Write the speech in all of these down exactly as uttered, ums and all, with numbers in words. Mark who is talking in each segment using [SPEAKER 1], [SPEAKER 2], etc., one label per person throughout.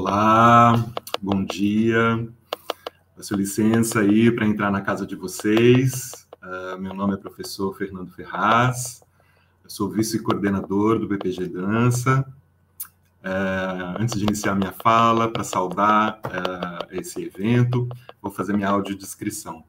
[SPEAKER 1] Olá, bom dia. Peço licença aí para entrar na casa de vocês. Uh, meu nome é professor Fernando Ferraz, eu sou vice-coordenador do B P G Dança. Uh, antes de iniciar minha fala, para saudar uh, esse evento, vou fazer minha audiodescrição.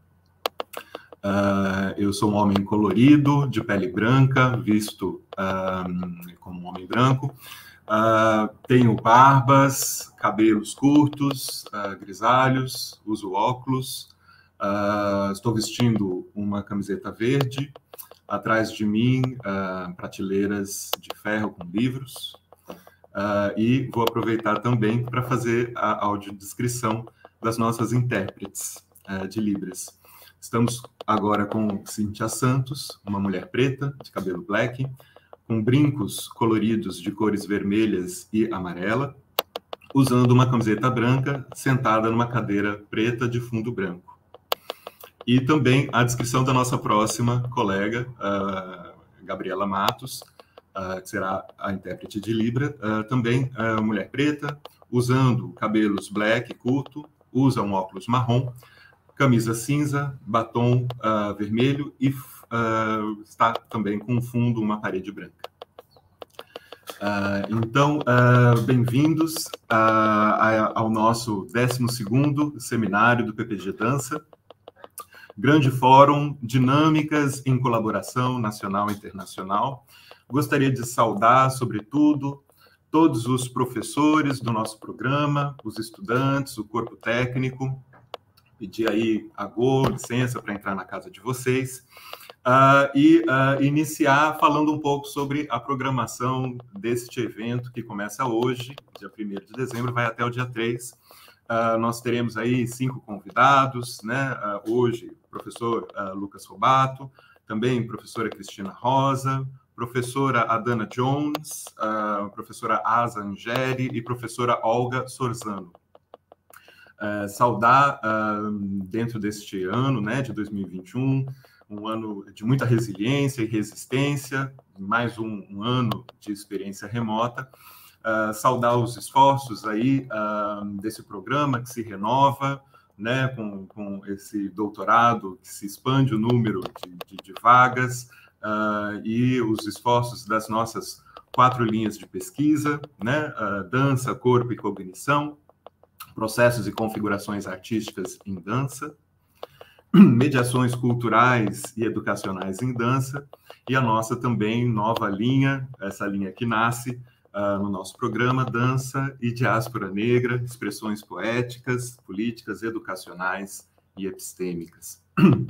[SPEAKER 1] Uh, eu sou um homem colorido, de pele branca, visto uh, como um homem branco. Uh, tenho barbas, cabelos curtos, uh, grisalhos, uso óculos, uh, estou vestindo uma camiseta verde, atrás de mim uh, prateleiras de ferro com livros, uh, e vou aproveitar também para fazer a audiodescrição das nossas intérpretes uh, de Libras. Estamos agora com Cíntia Santos, uma mulher preta, de cabelo black, com brincos coloridos de cores vermelhas e amarela, usando uma camiseta branca, sentada numa cadeira preta de fundo branco. E também a descrição da nossa próxima colega, uh, Gabriela Matos, uh, que será a intérprete de Libra, uh, também uh, mulher preta, usando cabelos black curto, usa um óculos marrom, camisa cinza, batom uh, vermelho e uh, está também com fundo uma parede branca. Uh, então, uh, bem-vindos uh, ao nosso décimo segundo seminário do P P G Dança, grande fórum, dinâmicas em colaboração nacional e internacional. Gostaria de saudar, sobretudo, todos os professores do nosso programa, os estudantes, o corpo técnico. Pedir aí a Go, licença para entrar na casa de vocês, uh, e uh, iniciar falando um pouco sobre a programação deste evento que começa hoje, dia primeiro de dezembro, vai até o dia três. Uh, nós teremos aí cinco convidados, né? Uh, hoje, professor uh, Lucas Robato, também professora Cristina Rosa, professora Adana Jones, uh, professora Asa Angeri e professora Olga Sorzano. Uh, saudar, uh, dentro deste ano, né, de dois mil e vinte e um, um ano de muita resiliência e resistência, mais um, um ano de experiência remota, uh, saudar os esforços aí uh, desse programa que se renova, né, com, com esse doutorado que se expande o número de, de, de vagas, uh, e os esforços das nossas quatro linhas de pesquisa, né, uh, dança, corpo e cognição, processos e configurações artísticas em dança, mediações culturais e educacionais em dança, e a nossa também nova linha, essa linha que nasce uh, no nosso programa, Dança e Diáspora Negra, expressões poéticas, políticas, educacionais e epistêmicas.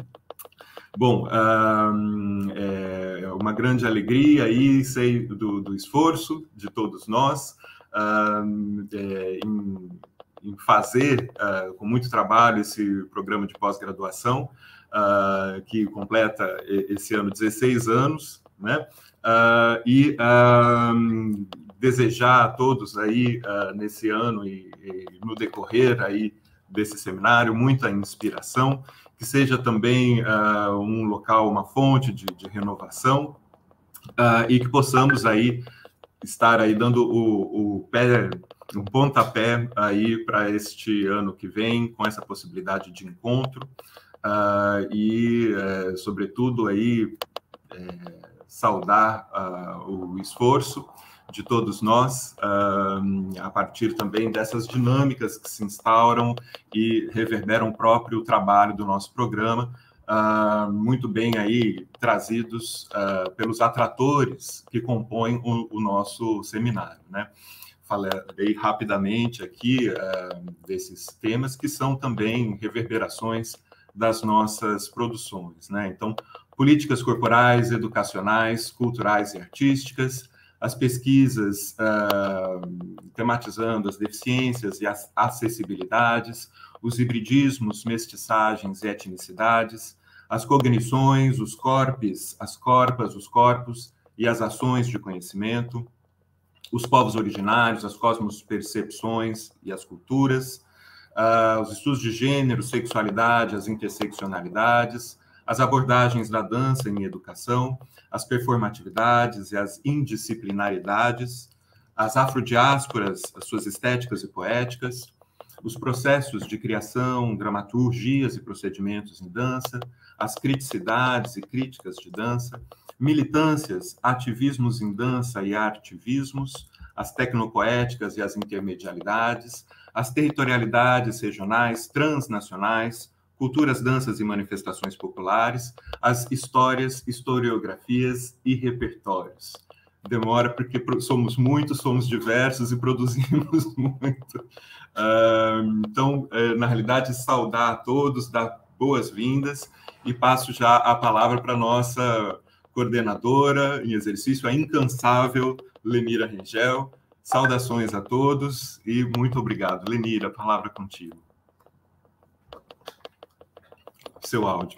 [SPEAKER 1] Bom, uh, é uma grande alegria aí, sei do, do esforço de todos nós, uh, é, em em fazer, uh, com muito trabalho, esse programa de pós-graduação, uh, que completa esse ano dezesseis anos, né? Uh, e uh, desejar a todos aí, uh, nesse ano e, e no decorrer aí desse seminário, muita inspiração, que seja também uh, um local, uma fonte de, de renovação, uh, e que possamos aí estar aí dando o, o pé, um pontapé aí para este ano que vem, com essa possibilidade de encontro, uh, e, uh, sobretudo, aí, uh, saudar uh, o esforço de todos nós, uh, a partir também dessas dinâmicas que se instauram e reverberam o próprio trabalho do nosso programa, uh, muito bem aí trazidos uh, pelos atratores que compõem o, o nosso seminário, né? Falarei rapidamente aqui uh, desses temas que são também reverberações das nossas produções, né? Então, políticas corporais, educacionais, culturais e artísticas, as pesquisas uh, tematizando as deficiências e as acessibilidades, os hibridismos, mestiçagens e etnicidades, as cognições, os corpos, as corpas, os corpos e as ações de conhecimento, os povos originários, as cosmos-percepções e as culturas, uh, os estudos de gênero, sexualidade, as interseccionalidades, as abordagens da dança em educação, as performatividades e as indisciplinaridades, as afrodiásporas, as suas estéticas e poéticas, os processos de criação, dramaturgias e procedimentos em dança, as criticidades e críticas de dança, militâncias, ativismos em dança e artivismos, as tecnopoéticas e as intermedialidades, as territorialidades regionais, transnacionais, culturas, danças e manifestações populares, as histórias, historiografias e repertórios. Demora porque somos muitos, somos diversos e produzimos muito. Uh, então, uh, na realidade, saudar a todos, dar boas-vindas e passo já a palavra para a nossa coordenadora em exercício, a incansável Lenira Rengel. Saudações a todos e muito obrigado. Lenira, a palavra é contigo. Seu áudio.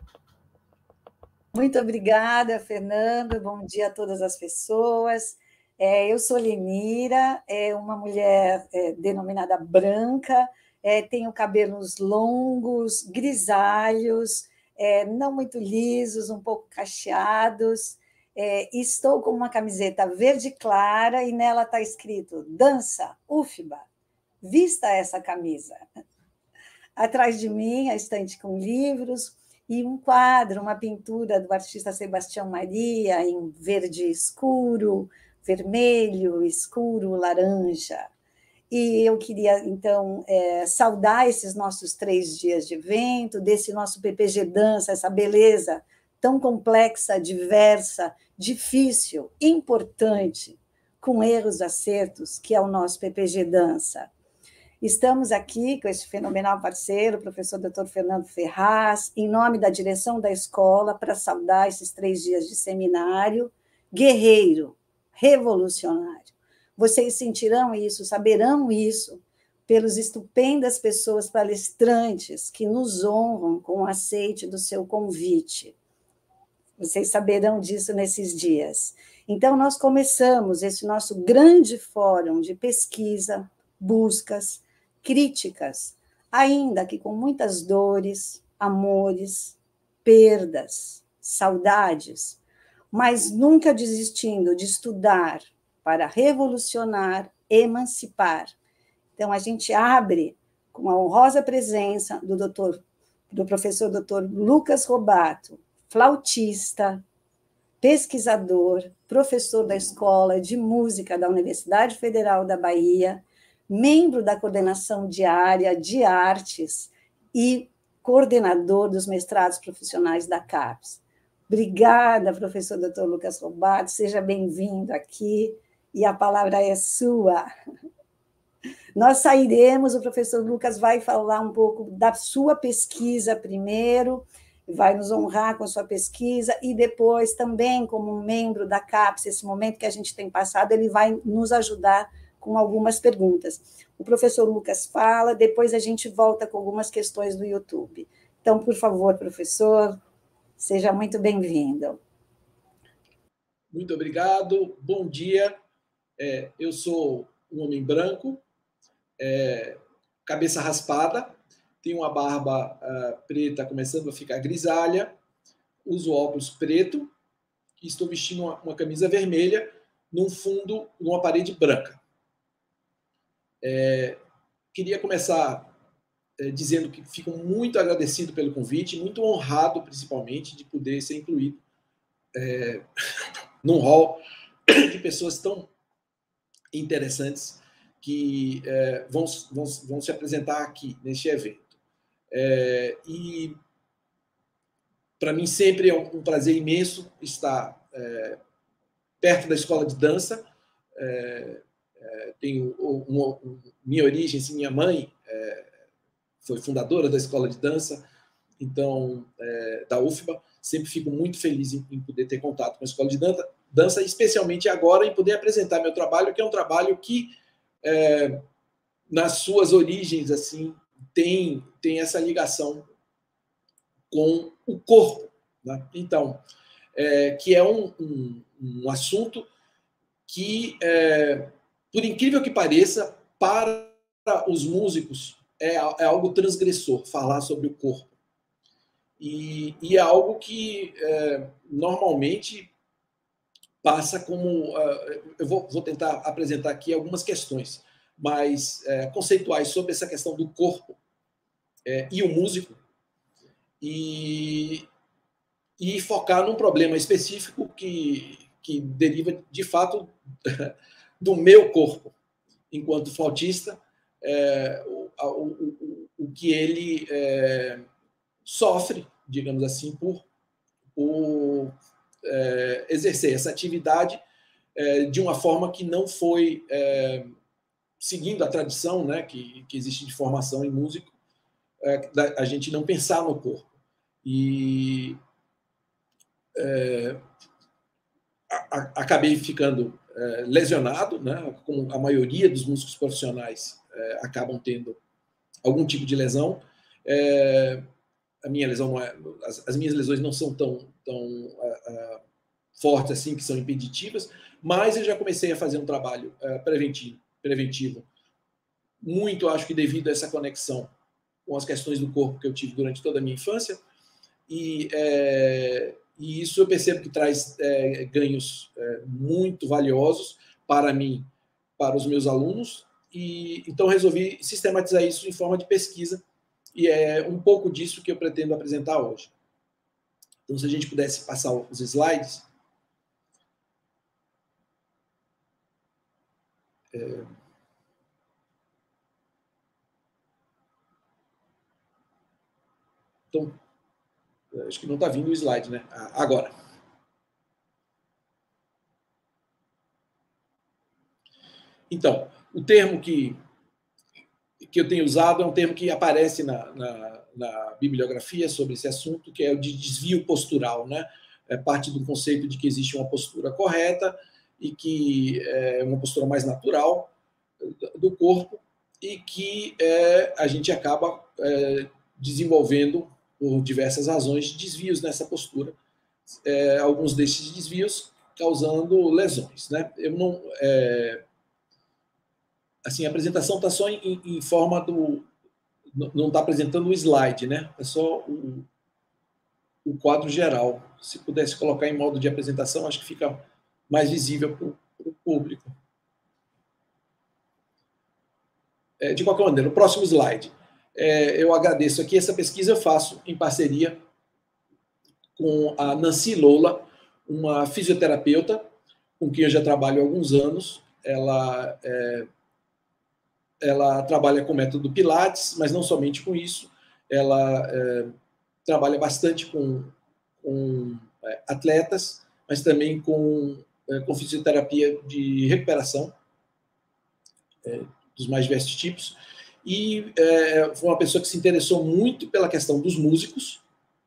[SPEAKER 2] Muito obrigada, Fernando. Bom dia a todas as pessoas. É, eu sou Lenira, é uma mulher é, denominada branca, é, tenho cabelos longos, grisalhos, é, não muito lisos, um pouco cacheados. É, estou com uma camiseta verde clara e nela está escrito Dança, U F B A. Vista essa camisa. Atrás de mim, a estante com livros e um quadro, uma pintura do artista Sebastião Maria em verde escuro, vermelho, escuro, laranja. E eu queria, então, é, saudar esses nossos três dias de evento, desse nosso P P G Dança, essa beleza tão complexa, diversa, difícil, importante, com erros, acertos, que é o nosso P P G Dança. Estamos aqui com esse fenomenal parceiro, o professor doutor Fernando Ferraz, em nome da direção da escola, para saudar esses três dias de seminário. Guerreiro, revolucionário. Vocês sentirão isso, saberão isso, pelos estupendas pessoas palestrantes que nos honram com o aceite do seu convite. Vocês saberão disso nesses dias. Então, nós começamos esse nosso grande fórum de pesquisa, buscas, críticas, ainda que com muitas dores, amores, perdas, saudades, mas nunca desistindo de estudar para revolucionar, emancipar. Então, a gente abre com a honrosa presença do, doutor, do professor doutor Lucas Robato, flautista, pesquisador, professor da Escola de Música da Universidade Federal da Bahia, membro da coordenação diária de artes e coordenador dos mestrados profissionais da CAPES. Obrigada, professor doutor Lucas Robato, seja bem-vindo aqui, e a palavra é sua. Nós sairemos, o professor Lucas vai falar um pouco da sua pesquisa primeiro, vai nos honrar com a sua pesquisa, e depois também, como membro da CAPES, esse momento que a gente tem passado, ele vai nos ajudar com algumas perguntas. O professor Lucas fala, depois a gente volta com algumas questões do YouTube. Então, por favor, professor, seja muito bem-vindo.
[SPEAKER 3] Muito obrigado, bom dia. É, eu sou um homem branco, é, cabeça raspada, tenho uma barba uh, preta começando a ficar grisalha, uso óculos preto e estou vestindo uma, uma camisa vermelha num fundo, numa parede branca. É, queria começar é, dizendo que fico muito agradecido pelo convite, muito honrado, principalmente, de poder ser incluído é, num hall de pessoas tão interessantes que é, vão, vão, vão se apresentar aqui, neste evento. É, e, para mim, sempre é um, um prazer imenso estar é, perto da escola de dança. É, é, tenho uma, uma, minha origem, assim, minha mãe é, foi fundadora da escola de dança, então, é, da U F B A. Sempre fico muito feliz em, em poder ter contato com a escola de dança, dança, especialmente agora em poder apresentar meu trabalho, que é um trabalho que, é, nas suas origens, assim, tem, tem essa ligação com o corpo, né? Então, é, que é um, um, um assunto que, é, por incrível que pareça, para os músicos é, é algo transgressor falar sobre o corpo. E, e é algo que, é, normalmente, passa como... Uh, eu vou, vou tentar apresentar aqui algumas questões mais uh, conceituais sobre essa questão do corpo uh, e o músico, e, e focar num problema específico que, que deriva, de fato, do meu corpo, enquanto flautista, é, o, o, o que ele é, sofre, digamos assim, por, por é, exercer essa atividade é, de uma forma que não foi é, seguindo a tradição, né, que, que existe de formação em músico, é, da, a gente não pensar no corpo. E é, a, a, acabei ficando é, lesionado, né, como a maioria dos músicos profissionais é, acabam tendo algum tipo de lesão. É, a minha lesão não é, as, as minhas lesões não são tão, tão uh, uh, fortes assim, que são impeditivas, mas eu já comecei a fazer um trabalho uh, preventivo, preventivo, muito, acho que devido a essa conexão com as questões do corpo que eu tive durante toda a minha infância, e, é, e isso eu percebo que traz é, ganhos é, muito valiosos para mim, para os meus alunos, e então resolvi sistematizar isso em forma de pesquisa, e é um pouco disso que eu pretendo apresentar hoje. Então, se a gente pudesse passar os slides. É... Então, acho que não está vindo o slide, né? Agora. Então, o termo que, que eu tenho usado é um termo que aparece na, na, na bibliografia sobre esse assunto, que é o de desvio postural, né? É parte do conceito de que existe uma postura correta e que é uma postura mais natural do corpo e que é, a gente acaba é, desenvolvendo, por diversas razões, desvios nessa postura. É, alguns desses desvios causando lesões, né? Eu não... É, assim, a apresentação está só em, em forma do... Não está apresentando o slide, né? É só o, o quadro geral. Se pudesse colocar em modo de apresentação, acho que fica mais visível para o público. É, de qualquer maneira, o próximo slide. É, eu agradeço aqui. Essa pesquisa eu faço em parceria com a Nancy Lola, uma fisioterapeuta com quem eu já trabalho há alguns anos. Ela... É, ela trabalha com o método Pilates, mas não somente com isso, ela é, trabalha bastante com, com é, atletas, mas também com, é, com fisioterapia de recuperação, é, dos mais diversos tipos, e é, foi uma pessoa que se interessou muito pela questão dos músicos,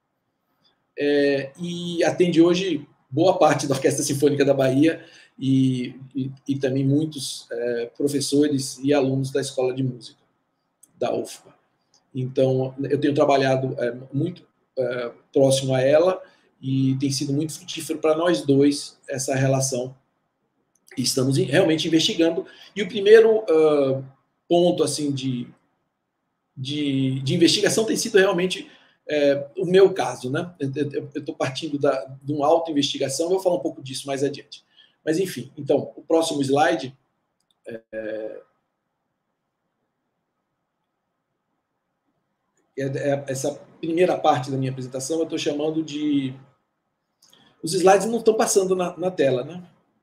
[SPEAKER 3] é, e atende hoje boa parte da Orquestra Sinfônica da Bahia, E, e, e também muitos é, professores e alunos da Escola de Música, da U F B A. Então, eu tenho trabalhado é, muito é, próximo a ela e tem sido muito frutífero para nós dois essa relação. E estamos realmente investigando. E o primeiro uh, ponto assim, de, de, de investigação tem sido realmente é, o meu caso, né? Eu estou partindo da, de uma auto-investigação, vou falar um pouco disso mais adiante. Mas, enfim, então, o próximo slide é, é essa primeira parte da minha apresentação, eu estou chamando de... Os slides não estão passando na, na tela, né?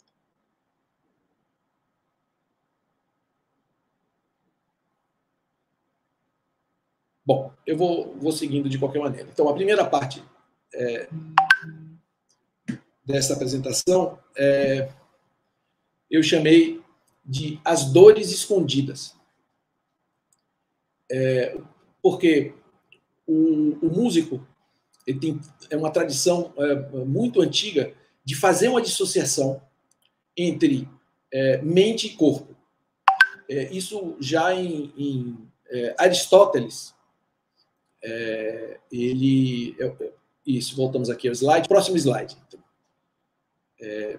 [SPEAKER 3] Bom, eu vou, vou seguindo de qualquer maneira. Então, a primeira parte é, dessa apresentação é, eu chamei de As Dores Escondidas. É, porque o, o músico ele tem, é uma tradição é, muito antiga de fazer uma dissociação entre é, mente e corpo. É, isso já em, em é, Aristóteles, é, ele... Isso, voltamos aqui ao slide. Próximo slide. É,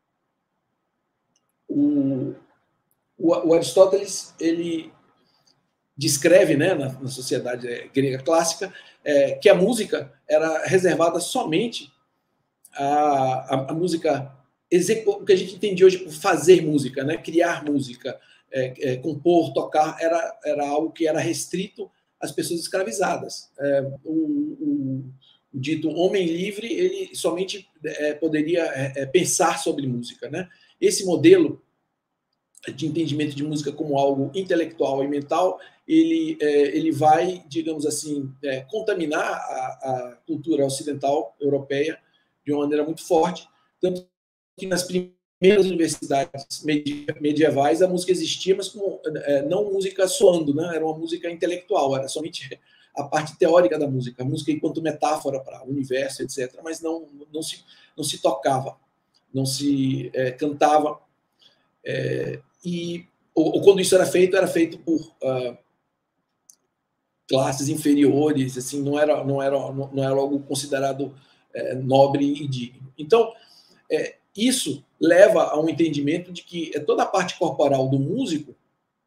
[SPEAKER 3] o, o, o Aristóteles, ele descreve, né, na, na sociedade grega clássica, é, que a música era reservada somente à, à, à música o que a gente entende hoje por fazer música, né? Criar música, é, é, compor, tocar, era, era algo que era restrito às pessoas escravizadas. É, o, o, o dito homem livre, ele somente é, poderia é, pensar sobre música, né? Esse modelo de entendimento de música como algo intelectual e mental, ele, é, ele vai, digamos assim, é, contaminar a, a cultura ocidental europeia de uma maneira muito forte, tanto que nas primeiras universidades medievais a música existia, mas como, é, não música soando, né? Era uma música intelectual, era somente a parte teórica da música, a música enquanto metáfora para o universo, etcétera, mas não, não, se, não se tocava, não se é, cantava. É, e ou, ou quando isso era feito, era feito por uh, classes inferiores, assim, não era, não era, não era algo considerado é, nobre e digno. Então, é, isso leva a um entendimento de que toda a parte corporal do músico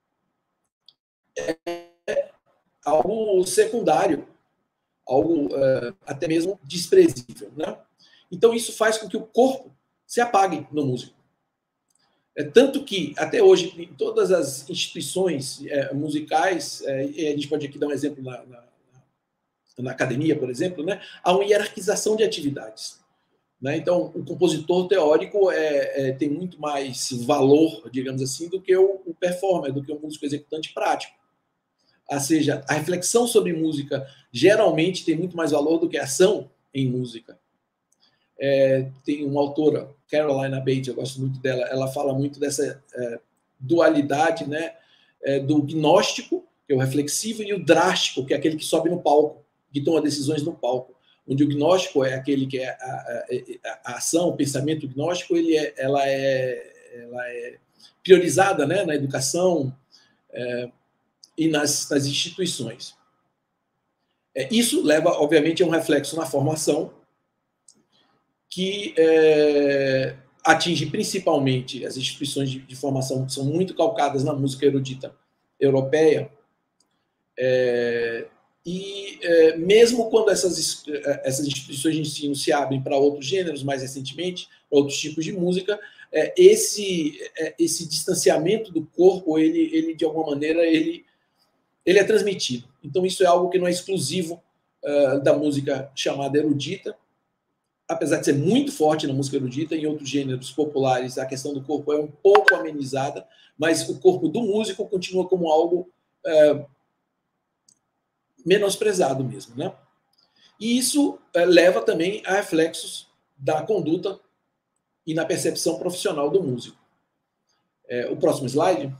[SPEAKER 3] é algo secundário, algo é, até mesmo desprezível, né? Então, isso faz com que o corpo se apague no músico. É, tanto que, até hoje, em todas as instituições é, musicais, é, e a gente pode aqui dar um exemplo na, na, na academia, por exemplo, né, há uma hierarquização de atividades. Né? Então, o compositor teórico é, é, tem muito mais valor, digamos assim, do que o, o performer, do que o músico executante prático. Ou seja, a reflexão sobre música geralmente tem muito mais valor do que a ação em música. É, tem uma autora, Carolina Bates, eu gosto muito dela, ela fala muito dessa é, dualidade, né, é, do gnóstico, que é o reflexivo, e o drástico, que é aquele que sobe no palco, que toma decisões no palco. Onde o gnóstico é aquele que é a, a, a ação, o pensamento gnóstico, ele é, ela, é, ela é priorizada, né, na educação é, e nas, nas instituições. É, isso leva, obviamente, a um reflexo na formação, que é, atinge principalmente as instituições de, de formação que são muito calcadas na música erudita europeia, é, e é, mesmo quando essas, essas instituições de ensino se abrem para outros gêneros, mais recentemente, para outros tipos de música, é, esse, é, esse distanciamento do corpo, ele, ele de alguma maneira, ele, ele é transmitido. Então isso é algo que não é exclusivo uh, da música chamada erudita, apesar de ser muito forte na música erudita, em outros gêneros populares a questão do corpo é um pouco amenizada, mas o corpo do músico continua como algo é, menosprezado mesmo, né? E isso é, leva também a reflexos da conduta e na percepção profissional do músico. É, o próximo slide.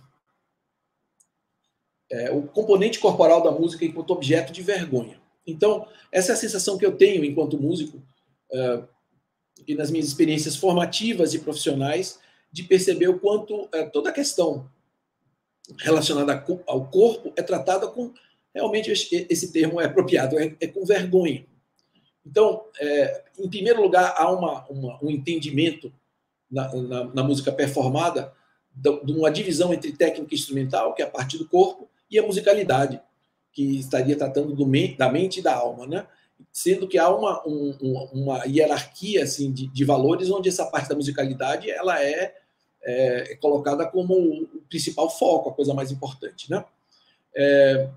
[SPEAKER 3] É, o componente corporal da música enquanto objeto de vergonha. Então, essa é a sensação que eu tenho enquanto músico, é, e nas minhas experiências formativas e profissionais, de perceber o quanto é, toda a questão relacionada ao corpo é tratada com, realmente esse termo é apropriado, é, é com vergonha. Então, é, em primeiro lugar, há uma, uma, um entendimento na, na, na música performada de uma divisão entre técnica e instrumental, que é a parte do corpo, e a musicalidade, que estaria tratando do, da mente e da alma, né? Sendo que há uma, um, uma hierarquia assim, de, de valores onde essa parte da musicalidade ela é, é, é colocada como o principal foco, a coisa mais importante. Né? É,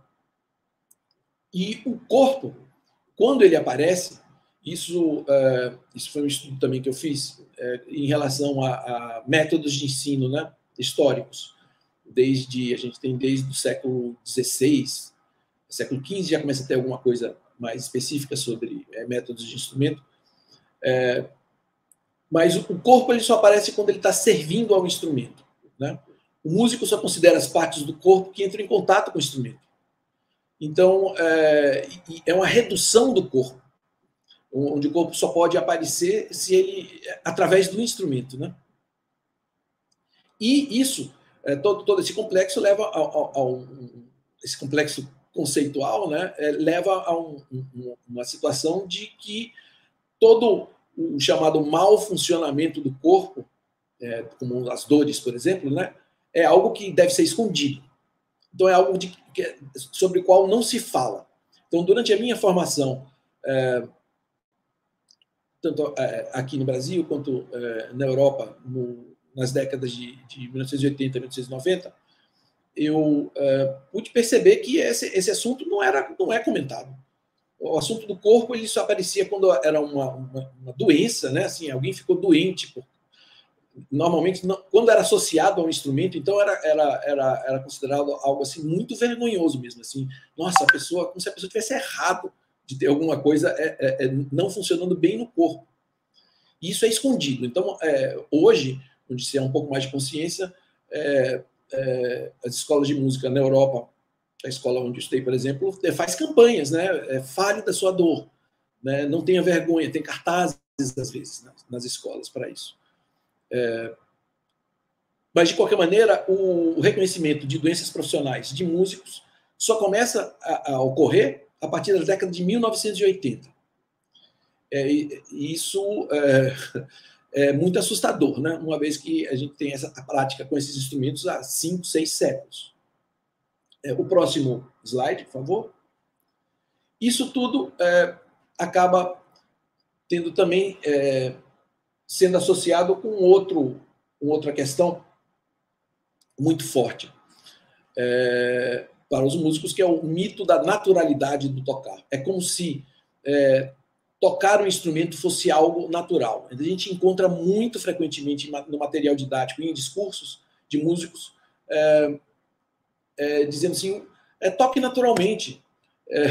[SPEAKER 3] e o corpo, quando ele aparece, isso, é, isso foi um estudo também que eu fiz é, em relação a, a métodos de ensino, né, históricos. Desde, a gente tem desde o século dezesseis, século quinze já começa a ter alguma coisa mais específica sobre é, métodos de instrumento, é, mas o corpo ele só aparece quando ele está servindo ao instrumento. Né? O músico só considera as partes do corpo que entram em contato com o instrumento. Então, é, é uma redução do corpo, onde o corpo só pode aparecer se ele através do instrumento. Né? E isso, é, todo, todo esse complexo leva a, a, a um, esse complexo conceitual, né, é, leva a um, um, uma situação de que todo o chamado mau funcionamento do corpo, é, como as dores, por exemplo, né, é algo que deve ser escondido. Então é algo de, que, sobre o qual não se fala. Então, durante a minha formação é, tanto aqui no Brasil quanto na Europa, no, nas décadas de, de mil novecentos e oitenta a mil novecentos e noventa, eu pude perceber que esse, esse assunto não, era, não é comentado. O assunto do corpo ele só aparecia quando era uma, uma, uma doença, né? Assim, alguém ficou doente. Por... Normalmente, não, quando era associado a um instrumento, então era, era, era, era considerado algo assim, muito vergonhoso mesmo. Assim, nossa, a pessoa, como se a pessoa tivesse errado de ter alguma coisa é, é, é, não funcionando bem no corpo. E isso é escondido. Então, é, hoje, onde se há um pouco mais de consciência, é, é, as escolas de música na Europa, a escola onde eu estudei, por exemplo, faz campanhas, né? É, fale da sua dor, né? Não tenha vergonha, tem cartazes, às vezes, nas, nas escolas para isso. É, mas, de qualquer maneira, o, o reconhecimento de doenças profissionais de músicos só começa a, a ocorrer a partir da década de mil novecentos e oitenta. É, e isso é, é muito assustador, né? Uma vez que a gente tem essa prática com esses instrumentos há cinco, seis séculos. É, o próximo slide, por favor. Isso tudo é, acaba tendo também é, sendo associado com outro, uma outra questão muito forte é, para os músicos, que é o mito da naturalidade do tocar. É como se é, tocar um instrumento fosse algo natural. A gente encontra muito frequentemente no material didático e em discursos de músicos é, é, dizendo assim, é, toque naturalmente. É,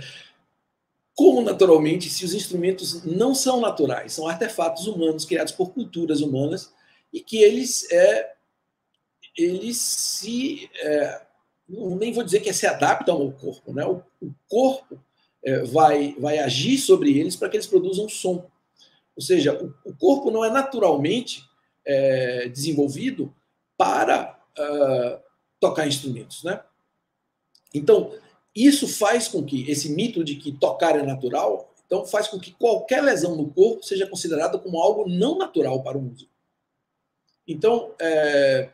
[SPEAKER 3] como naturalmente, se os instrumentos não são naturais, são artefatos humanos criados por culturas humanas e que eles, é, eles se... É, nem vou dizer que se adaptam ao corpo, né? O, o corpo é, vai, vai agir sobre eles para que eles produzam som. Ou seja, o, o corpo não é naturalmente é, desenvolvido para uh, tocar instrumentos, né? Então, isso faz com que esse mito de que tocar é natural, então faz com que qualquer lesão no corpo seja considerada como algo não natural para o músico. Então, é...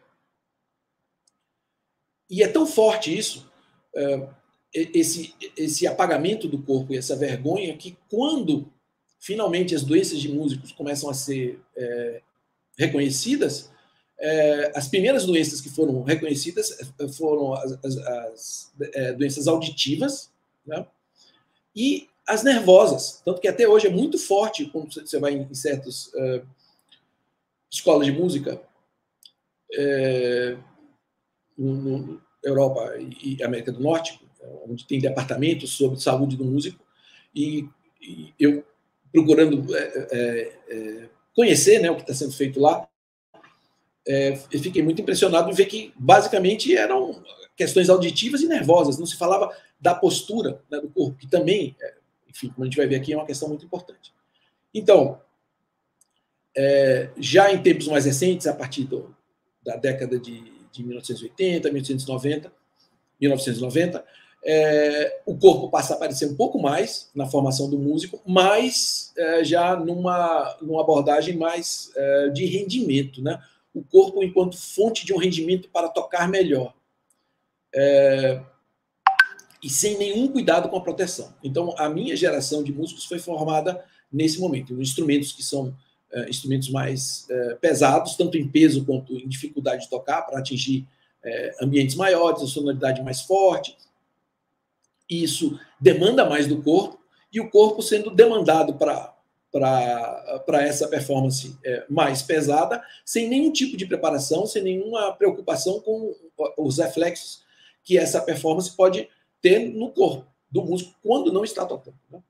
[SPEAKER 3] e é tão forte isso, é... esse, esse apagamento do corpo e essa vergonha, que quando finalmente as doenças de músicos começam a ser é... reconhecidas, É, as primeiras doenças que foram reconhecidas foram as, as, as é, doenças auditivas, né? E as nervosas. Tanto que até hoje é muito forte, quando você vai em certas é, escolas de música, é, no, no Europa e América do Norte, onde tem departamentos sobre saúde do músico, e, e eu procurando é, é, é, conhecer, né, o que está sendo feito lá, É, eu fiquei muito impressionado em ver que, basicamente, eram questões auditivas e nervosas. Não se falava da postura, né, do corpo, que também, enfim, como a gente vai ver aqui, é uma questão muito importante. Então, é, já em tempos mais recentes, a partir do, da década de, de mil novecentos e oitenta, mil novecentos e noventa, mil novecentos e noventa, é, o corpo passa a aparecer um pouco mais na formação do músico, mas é, já numa, numa abordagem mais é, de rendimento, né? O corpo enquanto fonte de um rendimento para tocar melhor. É, e sem nenhum cuidado com a proteção. Então, a minha geração de músicos foi formada nesse momento, em instrumentos que são é, instrumentos mais é, pesados, tanto em peso quanto em dificuldade de tocar, para atingir é, ambientes maiores, a sonoridade mais forte. Isso demanda mais do corpo, e o corpo sendo demandado para para essa performance é, mais pesada, sem nenhum tipo de preparação, sem nenhuma preocupação com os reflexos que essa performance pode ter no corpo do músico quando não está tocando, né?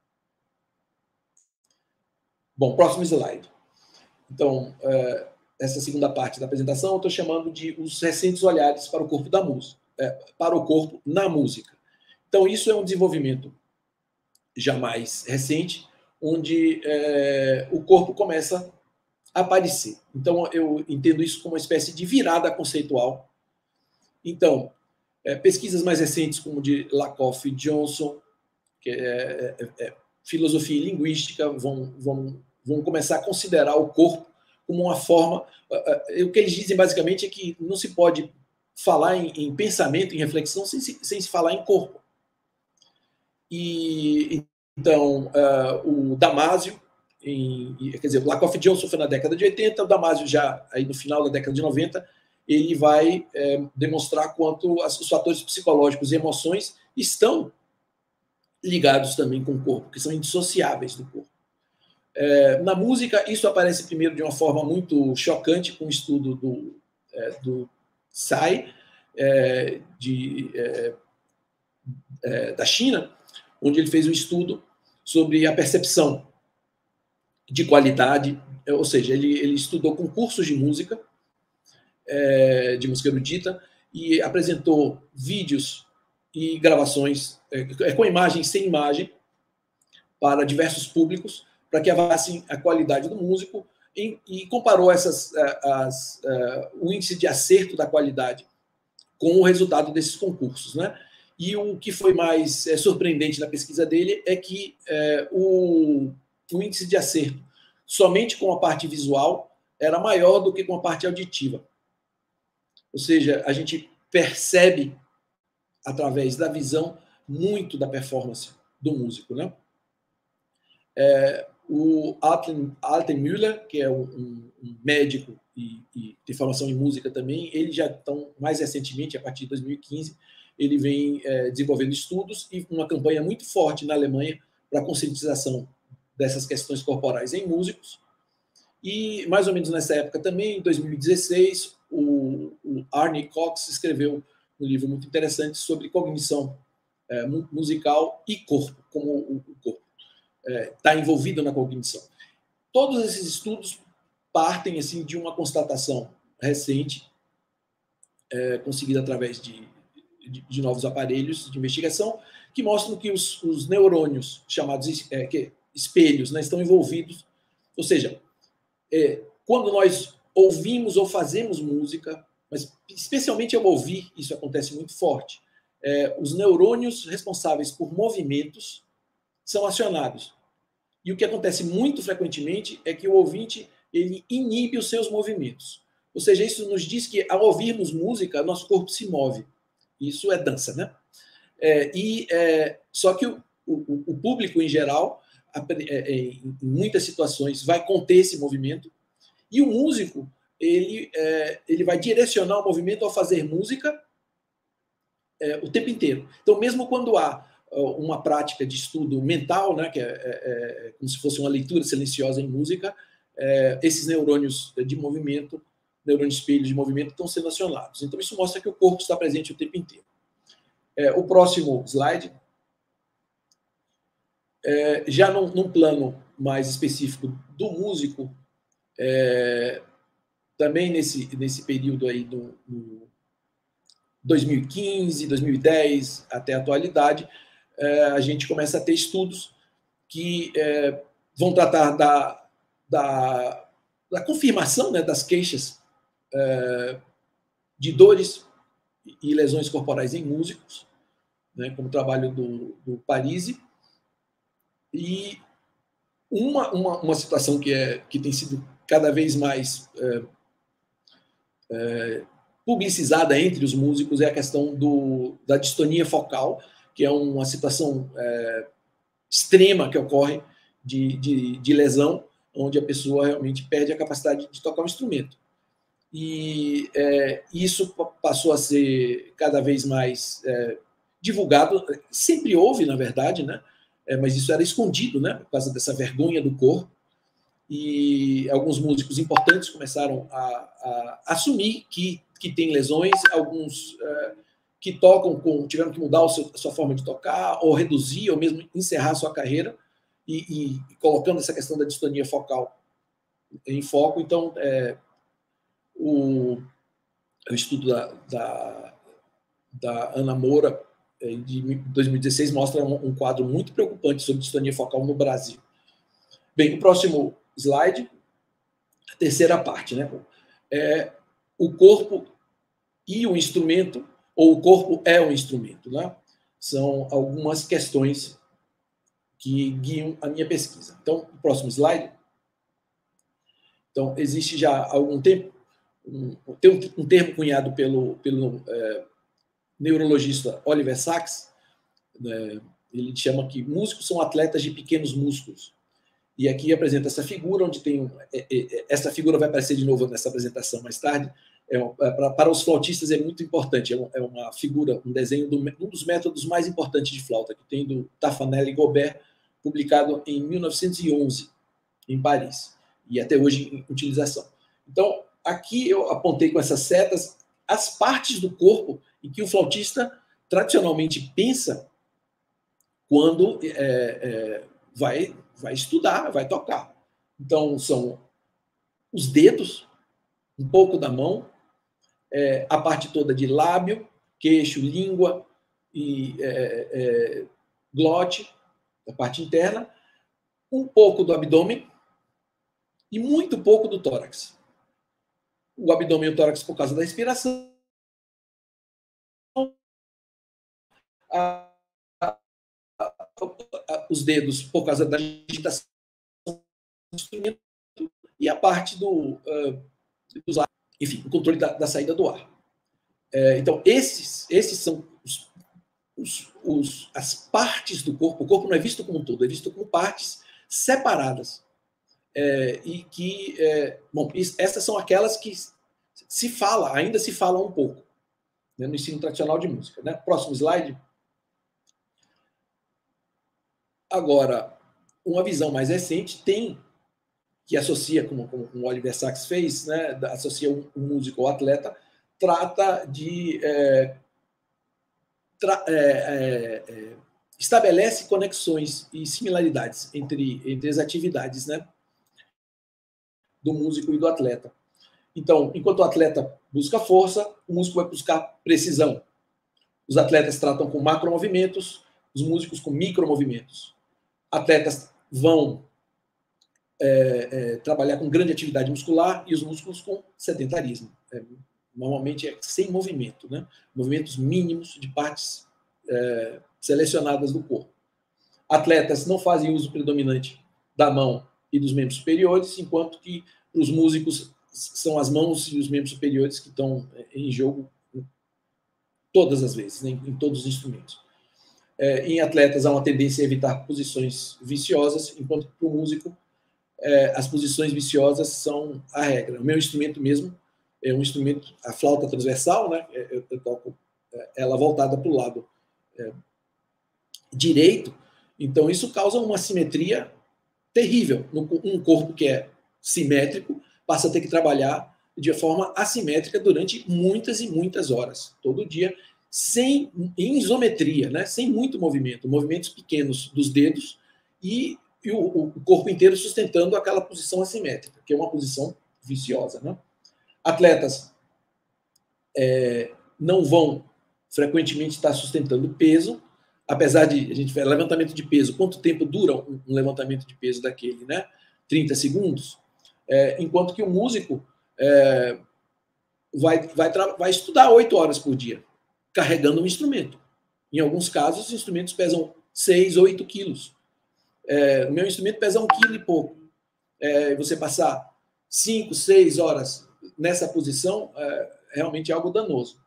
[SPEAKER 3] Bom, próximo slide. Então, é, essa segunda parte da apresentação eu estou chamando de os recentes olhares para o corpo da música, é, para o corpo na música. Então, isso é um desenvolvimento já mais recente, onde é, o corpo começa a aparecer. Então, eu entendo isso como uma espécie de virada conceitual. Então, é, pesquisas mais recentes, como de Lakoff e Johnson, que é, é, é filosofia e linguística, vão, vão, vão começar a considerar o corpo como uma forma... É, o que eles dizem, basicamente, é que não se pode falar em, em pensamento, em reflexão, sem se, sem se falar em corpo. E... Então, uh, o Damasio, em, quer dizer, o Lakoff Johnson foi na década de oitenta, o Damasio já aí no final da década de noventa, ele vai é, demonstrar quanto as, os fatores psicológicos e emoções estão ligados também com o corpo, que são indissociáveis do corpo. É, na música, isso aparece primeiro de uma forma muito chocante, com o estudo do, é, do Tsai, é, de, é, é, da China, onde ele fez um estudo sobre a percepção de qualidade, ou seja, ele, ele estudou concursos de música, é, de música erudita, e apresentou vídeos e gravações é, com imagem e sem imagem para diversos públicos, para que avaliassem a qualidade do músico, e, e comparou essas, as, uh, o índice de acerto da qualidade com o resultado desses concursos, né? E o que foi mais é, surpreendente na pesquisa dele é que é, o, o índice de acerto somente com a parte visual era maior do que com a parte auditiva. Ou seja, a gente percebe, através da visão, muito da performance do músico, né? É, o Alten, Alten Müller, que é um, um médico e, e tem formação em música também, ele já tão mais recentemente, a partir de dois mil e quinze, ele vem é, desenvolvendo estudos e uma campanha muito forte na Alemanha para a conscientização dessas questões corporais em músicos. E mais ou menos nessa época também, em dois mil e dezesseis, o, o Arne Cox escreveu um livro muito interessante sobre cognição é, musical e corpo, como o, o corpo está é, envolvido na cognição. Todos esses estudos partem assim de uma constatação recente, é, conseguida através de, de, de novos aparelhos de investigação, que mostram que os, os neurônios, chamados é, que, espelhos, né, estão envolvidos. Ou seja, é, quando nós ouvimos ou fazemos música, mas especialmente ao ouvir, isso acontece muito forte, é, os neurônios responsáveis por movimentos são acionados. E o que acontece muito frequentemente é que o ouvinte ele inibe os seus movimentos. Ou seja, isso nos diz que ao ouvirmos música, nosso corpo se move. Isso é dança, né? É, e, é, só que o, o, o público, em geral, é, em muitas situações, vai conter esse movimento. E o músico ele, é, ele vai direcionar o movimento ao fazer música é, o tempo inteiro. Então, mesmo quando há uma prática de estudo mental, né, que é, é, é como se fosse uma leitura silenciosa em música, é, esses neurônios de movimento, neurônios espelhos de movimento, estão sendo acionados. Então, isso mostra que o corpo está presente o tempo inteiro. É, o próximo slide, é, já num, num plano mais específico do músico, é, também nesse, nesse período aí do, do dois mil e quinze, dois mil e dez até a atualidade, é, a gente começa a ter estudos que é, vão tratar da, da, da confirmação, né, das queixas é, de dores e lesões corporais em músicos, né, como o trabalho do, do Parisi. E uma, uma, uma situação que, é, que tem sido cada vez mais é, é, publicizada entre os músicos é a questão do, da distonia focal, que é uma situação é, extrema que ocorre de, de, de lesão, onde a pessoa realmente perde a capacidade de tocar um instrumento. E é, isso passou a ser cada vez mais é, divulgado. Sempre houve, na verdade, né? É, mas isso era escondido, né? Por causa dessa vergonha do corpo. E alguns músicos importantes começaram a, a assumir que, que tem lesões, alguns é, que tocam com, tiveram que mudar o seu, a sua forma de tocar, ou reduzir, ou mesmo encerrar a sua carreira, e, e, e colocando essa questão da distonia focal em foco. Então, é, o, o estudo da, da, da Ana Moura, de dois mil e dezesseis, mostra um, um quadro muito preocupante sobre distonia focal no Brasil. Bem, o próximo slide, a terceira parte, né? É o corpo e o instrumento, ou o corpo é um instrumento, né? São algumas questões que guiam a minha pesquisa. Então, o próximo slide. Então, existe já há algum tempo, um, tem um, um termo cunhado pelo, pelo é, neurologista Oliver Sacks, né? Ele chama que músicos são atletas de pequenos músculos. E aqui apresenta essa figura, onde tem... Um, é, é, essa figura vai aparecer de novo nessa apresentação mais tarde. É, é, pra, para os flautistas é muito importante. É, um, é uma figura, um desenho, do, um dos métodos mais importantes de flauta, que tem do Taffanel e Gobert, publicado em mil novecentos e onze, em Paris. E até hoje em utilização. Então, aqui eu apontei com essas setas as partes do corpo em que o flautista tradicionalmente pensa quando é, é, vai, vai estudar, vai tocar. Então, são os dedos, um pouco da mão, é, a parte toda de lábio, queixo, língua e é, é, glote, a parte interna, um pouco do abdômen e muito pouco do tórax. O abdômen e o tórax por causa da respiração, a, a, a, os dedos por causa da agitação do instrumento e a parte do, uh, dos ar, enfim, o controle da, da saída do ar. É, então, esses, esses são os, os, os, as partes do corpo. O corpo não é visto como um todo, é visto como partes separadas. É, e que, é, bom, essas são aquelas que se fala, ainda se fala um pouco, né, no ensino tradicional de música. Né? Próximo slide. Agora, uma visão mais recente tem, que associa, como, como o Oliver Sacks fez, né, associa um, um músico ao atleta, trata de... É, tra, é, é, é, estabelece conexões e similaridades entre, entre as atividades, né, do músico e do atleta. Então, enquanto o atleta busca força, o músico vai buscar precisão. Os atletas tratam com macromovimentos, os músicos com micromovimentos. Atletas vão é, é, trabalhar com grande atividade muscular e os músicos com sedentarismo. É, normalmente é sem movimento, né? Movimentos mínimos de partes é, selecionadas do corpo. Atletas não fazem uso predominante da mão e dos membros superiores, enquanto que os músicos são as mãos e os membros superiores que estão em jogo todas as vezes, né, em todos os instrumentos. É, em atletas há uma tendência a evitar posições viciosas, enquanto que para o músico é, as posições viciosas são a regra. O meu instrumento mesmo é um instrumento, a flauta transversal, né, eu, eu toco ela voltada para o lado é, direito, então isso causa uma simetria terrível. Um corpo que é simétrico passa a ter que trabalhar de forma assimétrica durante muitas e muitas horas, todo dia, sem, em isometria, né? Sem muito movimento, movimentos pequenos dos dedos e, e o, o corpo inteiro sustentando aquela posição assimétrica, que é uma posição viciosa. Né? Atletas é, não vão frequentemente estar sustentando peso, apesar de a gente ver levantamento de peso, quanto tempo dura um, um levantamento de peso daquele, né? trinta segundos. É, enquanto que o músico é, vai, vai, vai estudar oito horas por dia, carregando um instrumento. Em alguns casos, os instrumentos pesam seis, oito quilos. É, o meu instrumento pesa um quilo e pouco. É, você passar cinco, seis horas nessa posição é realmente algo danoso.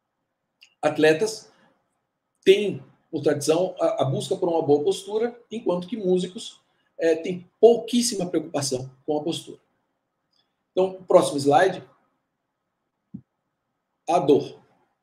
[SPEAKER 3] Atletas têm, por tradição, a, a busca por uma boa postura, enquanto que músicos é, têm pouquíssima preocupação com a postura. Então, próximo slide. A dor.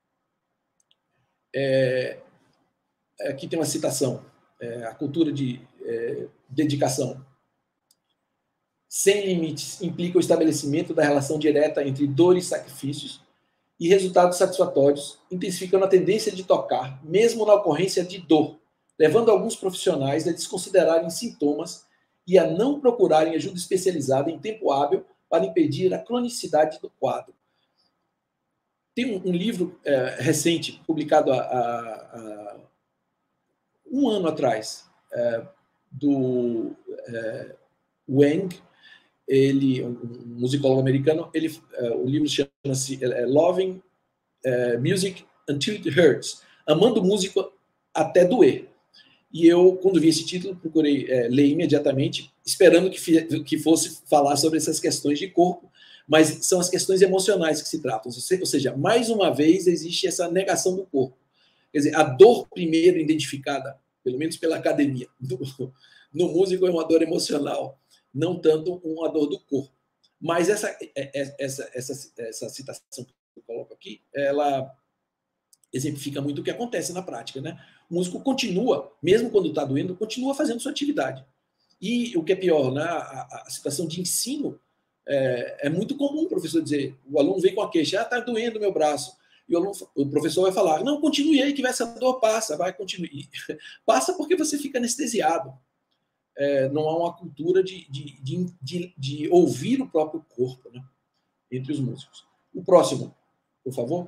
[SPEAKER 3] É, aqui tem uma citação. É, a cultura de é, dedicação sem limites implica o estabelecimento da relação direta entre dor e sacrifícios e resultados satisfatórios, intensificando a tendência de tocar, mesmo na ocorrência de dor, levando alguns profissionais a desconsiderarem sintomas e a não procurarem ajuda especializada em tempo hábil para impedir a cronicidade do quadro. Tem um, um livro é, recente, publicado há, há um ano atrás, é, do é, Wang, ele, um musicólogo americano, ele, é, o livro chama-se é, Loving é, Music Until It Hurts, Amando Música Até Doer. E eu, quando vi esse título, procurei é, ler imediatamente, esperando que, que fosse falar sobre essas questões de corpo, mas são as questões emocionais que se tratam. Ou seja, mais uma vez existe essa negação do corpo. Quer dizer, a dor primeiro identificada, pelo menos pela academia, do, no músico é uma dor emocional, não tanto uma dor do corpo. Mas essa, essa, essa, essa citação que eu coloco aqui, ela exemplifica muito o que acontece na prática, né? O músico continua, mesmo quando está doendo, continua fazendo sua atividade. E o que é pior, né? a, a situação de ensino, é, é muito comum o professor dizer, o aluno vem com a queixa, ah, está doendo meu braço. E o, aluno, o professor vai falar, não, continue aí, que essa dor passa, vai, continue. Passa porque você fica anestesiado. É, não há uma cultura de, de, de, de, de ouvir o próprio corpo, né? Entre os músicos. O próximo, por favor.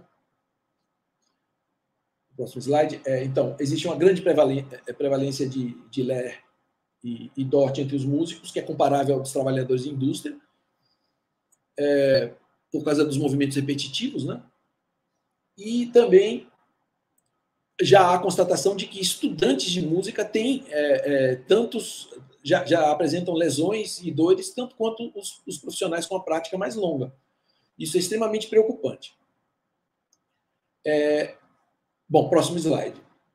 [SPEAKER 3] O próximo slide. É, então, existe uma grande prevalência de, de Ler e, e Dort entre os músicos, que é comparável aos trabalhadores de indústria, é, por causa dos movimentos repetitivos, né? E também já há constatação de que estudantes de música têm é, é, tantos... Já, já apresentam lesões e dores, tanto quanto os, os profissionais com a prática mais longa. Isso é extremamente preocupante. É, bom, próximo slide.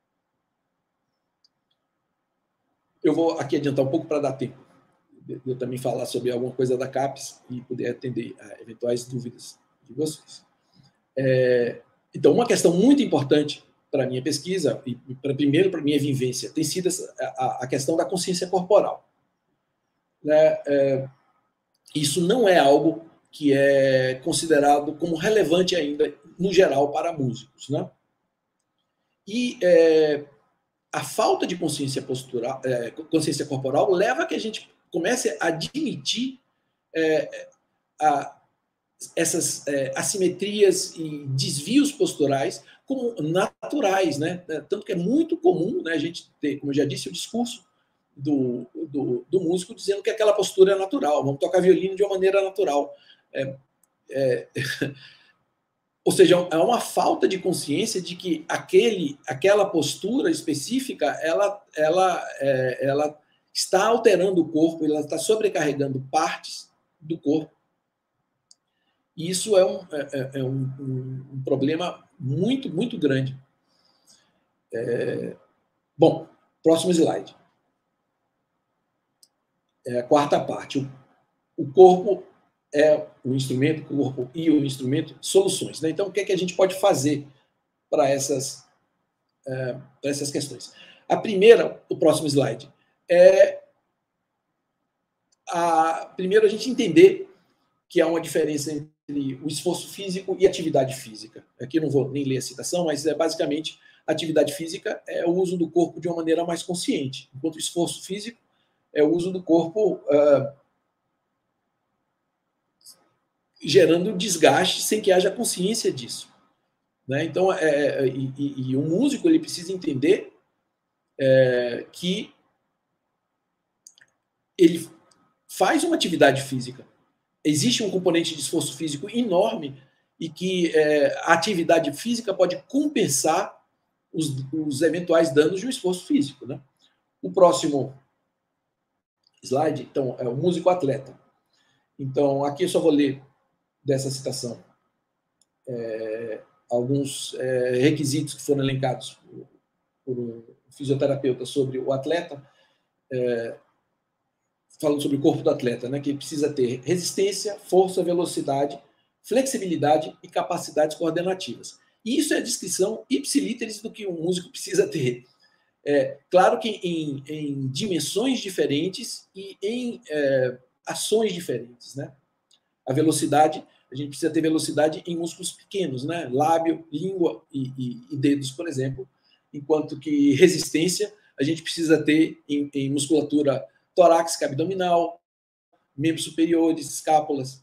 [SPEAKER 3] Eu vou aqui adiantar um pouco para dar tempo de eu também falar sobre alguma coisa da CAPES e poder atender a eventuais dúvidas de vocês. É, então, uma questão muito importante para a minha pesquisa, e pra, primeiro para a minha vivência, tem sido a, a questão da consciência corporal. Né? É, isso não é algo que é considerado como relevante ainda, no geral, para músicos. Né? E é, a falta de consciência, postural, é, consciência corporal leva a que a gente comece a admitir é, a, essas é, assimetrias e desvios posturais como naturais, né? Tanto que é muito comum, né, a gente ter, como eu já disse, o discurso do, do, do músico dizendo que aquela postura é natural, vamos tocar violino de uma maneira natural. É, é, ou seja, é uma falta de consciência de que aquele, aquela postura específica ela, ela, é, ela está alterando o corpo, ela está sobrecarregando partes do corpo. E isso é um, é, é um, um, um problema muito, muito grande. É... Bom, próximo slide. É a quarta parte. O, o corpo é o instrumento, o corpo e o instrumento, soluções. Né? Então, o que é que a gente pode fazer para essas, é, para essas questões? A primeira, o próximo slide, é a, primeiro a gente entender que há uma diferença entre o esforço físico e atividade física. Aqui eu não vou nem ler a citação, mas é basicamente a atividade física é o uso do corpo de uma maneira mais consciente, enquanto o esforço físico é o uso do corpo uh, gerando desgaste sem que haja consciência disso. Né? Então, é, e, e, e o músico ele precisa entender é, que ele faz uma atividade física. Existe um componente de esforço físico enorme e que é, a atividade física pode compensar os, os eventuais danos de um esforço físico. Né? O próximo slide, então, é o músico-atleta. Então, aqui eu só vou ler dessa citação é, alguns é, requisitos que foram elencados por, por um fisioterapeuta sobre o atleta, é, falando sobre o corpo do atleta, né, que precisa ter resistência, força, velocidade, flexibilidade e capacidades coordenativas. E isso é a descrição ipsilíteris do que um músico precisa ter. É, claro que em, em dimensões diferentes e em é, ações diferentes. Né? A velocidade, a gente precisa ter velocidade em músculos pequenos, né? Lábio, língua e, e, e dedos, por exemplo, enquanto que resistência a gente precisa ter em, em musculatura torácica, abdominal, membros superiores, escápulas.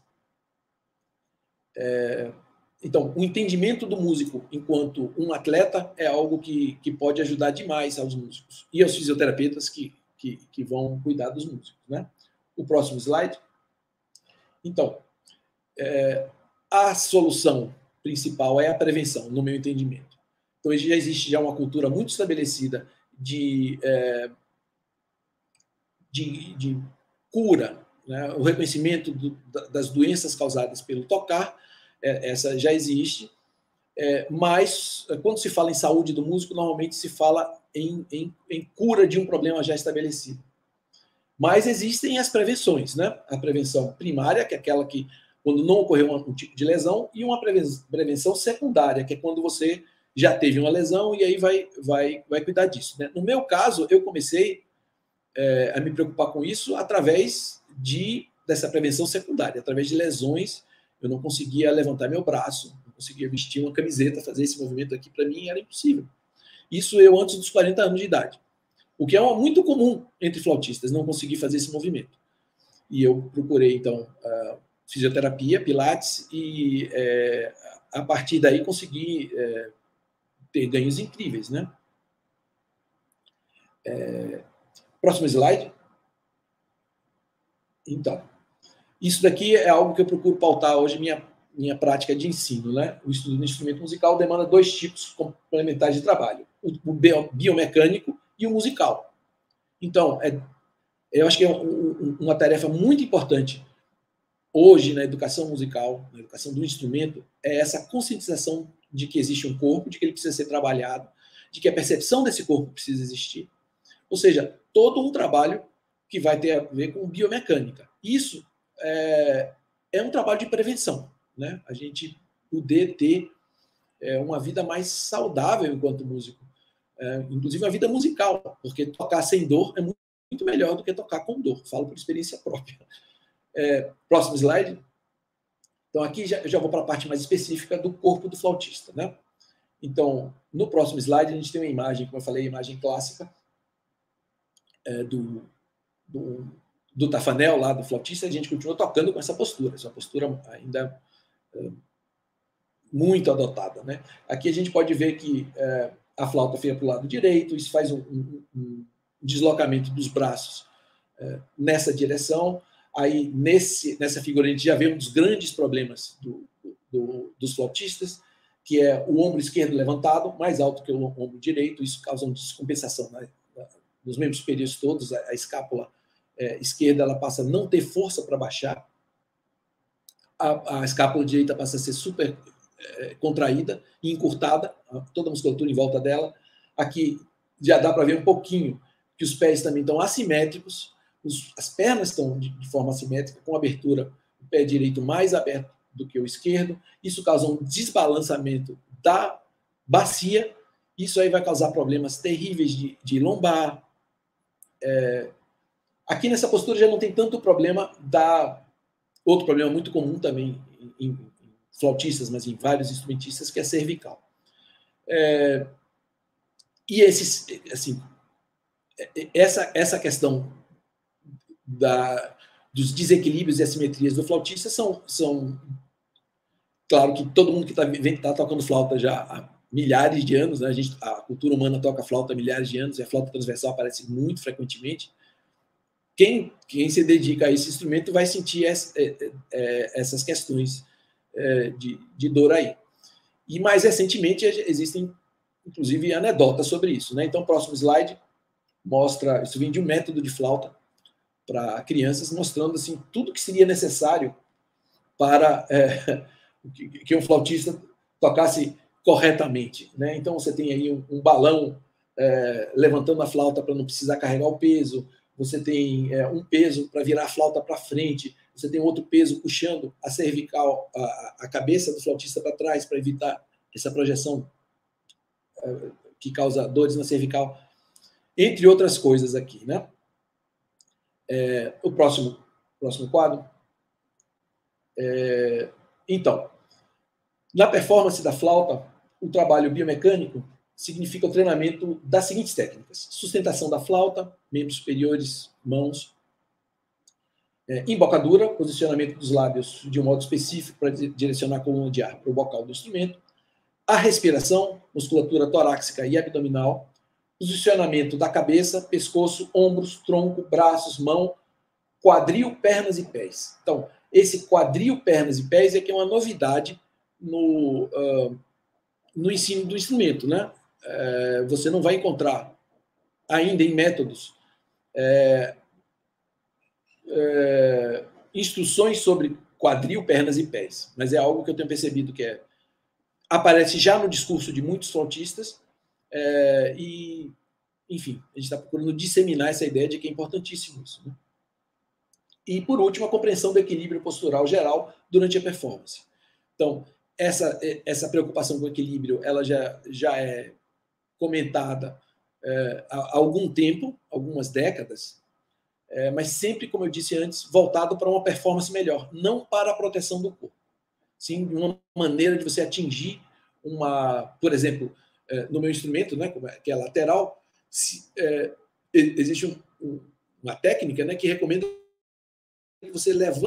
[SPEAKER 3] É, então, o entendimento do músico enquanto um atleta é algo que, que pode ajudar demais aos músicos e aos fisioterapeutas que, que, que vão cuidar dos músicos. Né? O próximo slide. Então, é, a solução principal é a prevenção, no meu entendimento. Então, já existe já uma cultura muito estabelecida de... É, De, de cura, né? O reconhecimento do, das doenças causadas pelo tocar, é, essa já existe, é, mas quando se fala em saúde do músico, normalmente se fala em, em, em cura de um problema já estabelecido. Mas existem as prevenções, né? A prevenção primária, que é aquela que, quando não ocorreu um, um tipo de lesão, e uma prevenção secundária, que é quando você já teve uma lesão e aí vai, vai, vai cuidar disso, né? No meu caso, eu comecei é, a me preocupar com isso através de, dessa prevenção secundária, através de lesões. Eu não conseguia levantar meu braço, não conseguia vestir uma camiseta, fazer esse movimento aqui, para mim era impossível. Isso eu antes dos quarenta anos de idade. O que é muito comum entre flautistas, não conseguir fazer esse movimento. E eu procurei, então, a fisioterapia, pilates, e é, a partir daí consegui é, ter ganhos incríveis, né? É, próximo slide. Então, isso daqui é algo que eu procuro pautar hoje minha, minha prática de ensino, né? O estudo do instrumento musical demanda dois tipos complementares de trabalho, o biomecânico e o musical. Então, é, eu acho que é um, uma tarefa muito importante hoje na educação musical, na educação do instrumento, é essa conscientização de que existe um corpo, de que ele precisa ser trabalhado, de que a percepção desse corpo precisa existir. Ou seja, todo um trabalho que vai ter a ver com biomecânica. Isso é, é um trabalho de prevenção, né? A gente poder ter é, uma vida mais saudável enquanto músico, é, inclusive uma vida musical, porque tocar sem dor é muito, muito melhor do que tocar com dor. Falo por experiência própria. É, próximo slide. Então, aqui já, já vou para a parte mais específica do corpo do flautista, né? Então, no próximo slide, a gente tem uma imagem, como eu falei, a imagem clássica é, do, do, do tafanel lá do flautista. A gente continua tocando com essa postura, essa postura ainda é, muito adotada, né? Aqui a gente pode ver que é, a flauta fica para o lado direito, isso faz um, um, um deslocamento dos braços é, nessa direção. Aí, nesse, nessa figura, a gente já vê um dos grandes problemas do, do, dos flautistas, que é o ombro esquerdo levantado, mais alto que o ombro direito. Isso causa uma descompensação, né? Nos membros superiores todos. A, a escápula é, esquerda ela passa a não ter força para baixar. A, a escápula direita passa a ser super é, contraída e encurtada, toda a musculatura em volta dela. Aqui já dá para ver um pouquinho que os pés também estão assimétricos. Os, as pernas estão de, de forma assimétrica, com abertura, o pé direito mais aberto do que o esquerdo. Isso causa um desbalançamento da bacia. Isso aí vai causar problemas terríveis de, de lombar. É, aqui nessa postura já não tem tanto problema da... Outro problema muito comum também em, em flautistas, mas em vários instrumentistas, que é a cervical. É, e esses, assim, essa, essa questão Da, dos desequilíbrios e assimetrias do flautista são, são claro que todo mundo que está tá tocando flauta já há milhares de anos, né? A, gente, a cultura humana toca flauta há milhares de anos, e a flauta transversal aparece muito frequentemente. Quem, quem se dedica a esse instrumento vai sentir essa, é, é, essas questões é, de, de dor aí. E mais recentemente existem, inclusive, anedotas sobre isso, né? Então, o próximo slide mostra, isso vem de um método de flauta para crianças, mostrando assim tudo que seria necessário para é, que, que um flautista tocasse corretamente, né? Então você tem aí um, um balão é, levantando a flauta para não precisar carregar o peso, você tem é, um peso para virar a flauta para frente, você tem outro peso puxando a cervical, a, a cabeça do flautista para trás para evitar essa projeção é, que causa dores na cervical, entre outras coisas aqui, né? É, o próximo, próximo quadro. É, então, na performance da flauta, o trabalho biomecânico significa o treinamento das seguintes técnicas: sustentação da flauta, membros superiores, mãos, é, embocadura, posicionamento dos lábios de um modo específico para direcionar a coluna de ar para o bocal do instrumento, a respiração, musculatura torácica e abdominal, posicionamento da cabeça, pescoço, ombros, tronco, braços, mão, quadril, pernas e pés. Então, esse quadril, pernas e pés é que é uma novidade no, uh, no ensino do instrumento, né? Uh, você não vai encontrar ainda em métodos é, é, instruções sobre quadril, pernas e pés, mas é algo que eu tenho percebido que é, aparece já no discurso de muitos flautistas. É, e, enfim, a gente está procurando disseminar essa ideia de que é importantíssimo isso, né? E, por último, a compreensão do equilíbrio postural geral durante a performance. Então, essa, essa preocupação com o equilíbrio ela já, já é comentada é, há algum tempo, algumas décadas, é, mas sempre, como eu disse antes, voltado para uma performance melhor, não para a proteção do corpo. Sim, uma maneira de você atingir uma... Por exemplo, é, no meu instrumento, né, que é lateral, se, é, existe um, um, uma técnica, né, que recomenda que você levante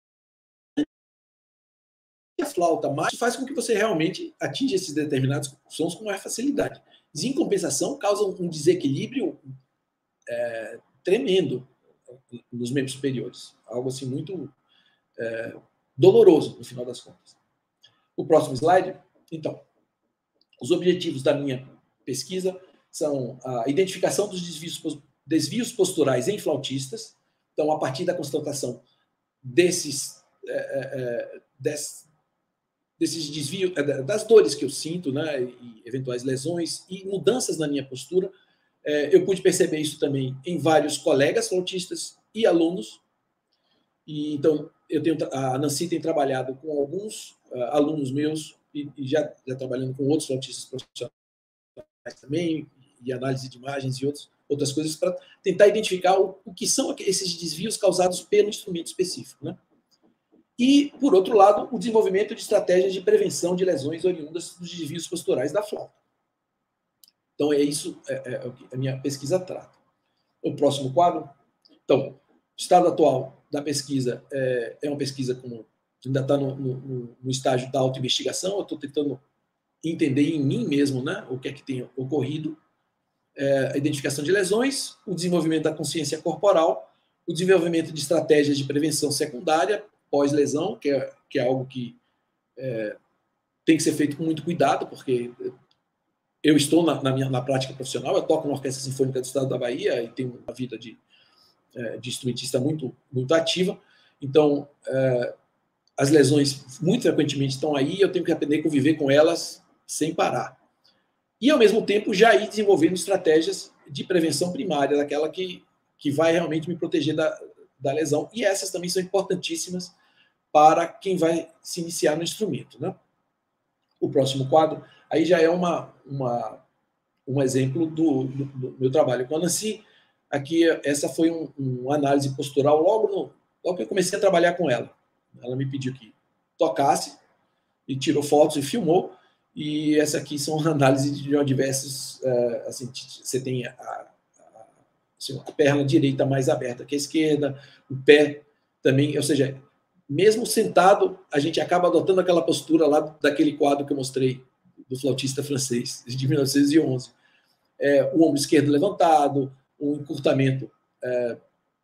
[SPEAKER 3] a flauta mais, faz com que você realmente atinja esses determinados sons com mais facilidade. Em compensação, causa um desequilíbrio é, tremendo nos membros superiores. Algo assim muito é, doloroso, no final das contas. O próximo slide. Então, os objetivos da minha pesquisa são a identificação dos desvios, desvios posturais em flautistas. Então, a partir da constatação desses, é, é, desses, desses desvios, das dores que eu sinto, né, e eventuais lesões e mudanças na minha postura, é, eu pude perceber isso também em vários colegas flautistas e alunos. E, então, eu tenho, a Nancy tem trabalhado com alguns uh, alunos meus e, e já, já trabalhando com outros flautistas profissionais também, e análise de imagens e outros, outras coisas, para tentar identificar o, o que são esses desvios causados pelo instrumento específico, né? E, por outro lado, o desenvolvimento de estratégias de prevenção de lesões oriundas dos desvios posturais da flauta. Então, é isso é, é, o que a minha pesquisa trata. O próximo quadro. Então, o estado atual da pesquisa é, é uma pesquisa como ainda está no, no, no estágio da autoinvestigação. Eu estou tentando entender em mim mesmo, né, o que é que tem ocorrido. É, a identificação de lesões, o desenvolvimento da consciência corporal, o desenvolvimento de estratégias de prevenção secundária pós-lesão, que é, que é algo que é, tem que ser feito com muito cuidado, porque eu estou na, na minha na prática profissional, eu toco na Orquestra Sinfônica do Estado da Bahia e tenho uma vida de, de instrumentista muito, muito ativa. Então, é, as lesões muito frequentemente estão aí, eu tenho que aprender a conviver com elas sem parar. E, ao mesmo tempo, já ir desenvolvendo estratégias de prevenção primária, daquela que, que vai realmente me proteger da, da lesão. E essas também são importantíssimas para quem vai se iniciar no instrumento, né? O próximo quadro, aí já é uma, uma, um exemplo do, do, do meu trabalho com a Nancy. Aqui, essa foi um, uma análise postural logo, no, logo que eu comecei a trabalhar com ela. Ela me pediu que tocasse, e tirou fotos e filmou. E essa aqui são análises de diversos... Assim, você tem a, a, assim, a perna direita mais aberta que a esquerda, o pé também, ou seja... Mesmo sentado, a gente acaba adotando aquela postura lá daquele quadro que eu mostrei, do flautista francês, de mil novecentos e onze. É, o ombro esquerdo levantado, um encurtamento é,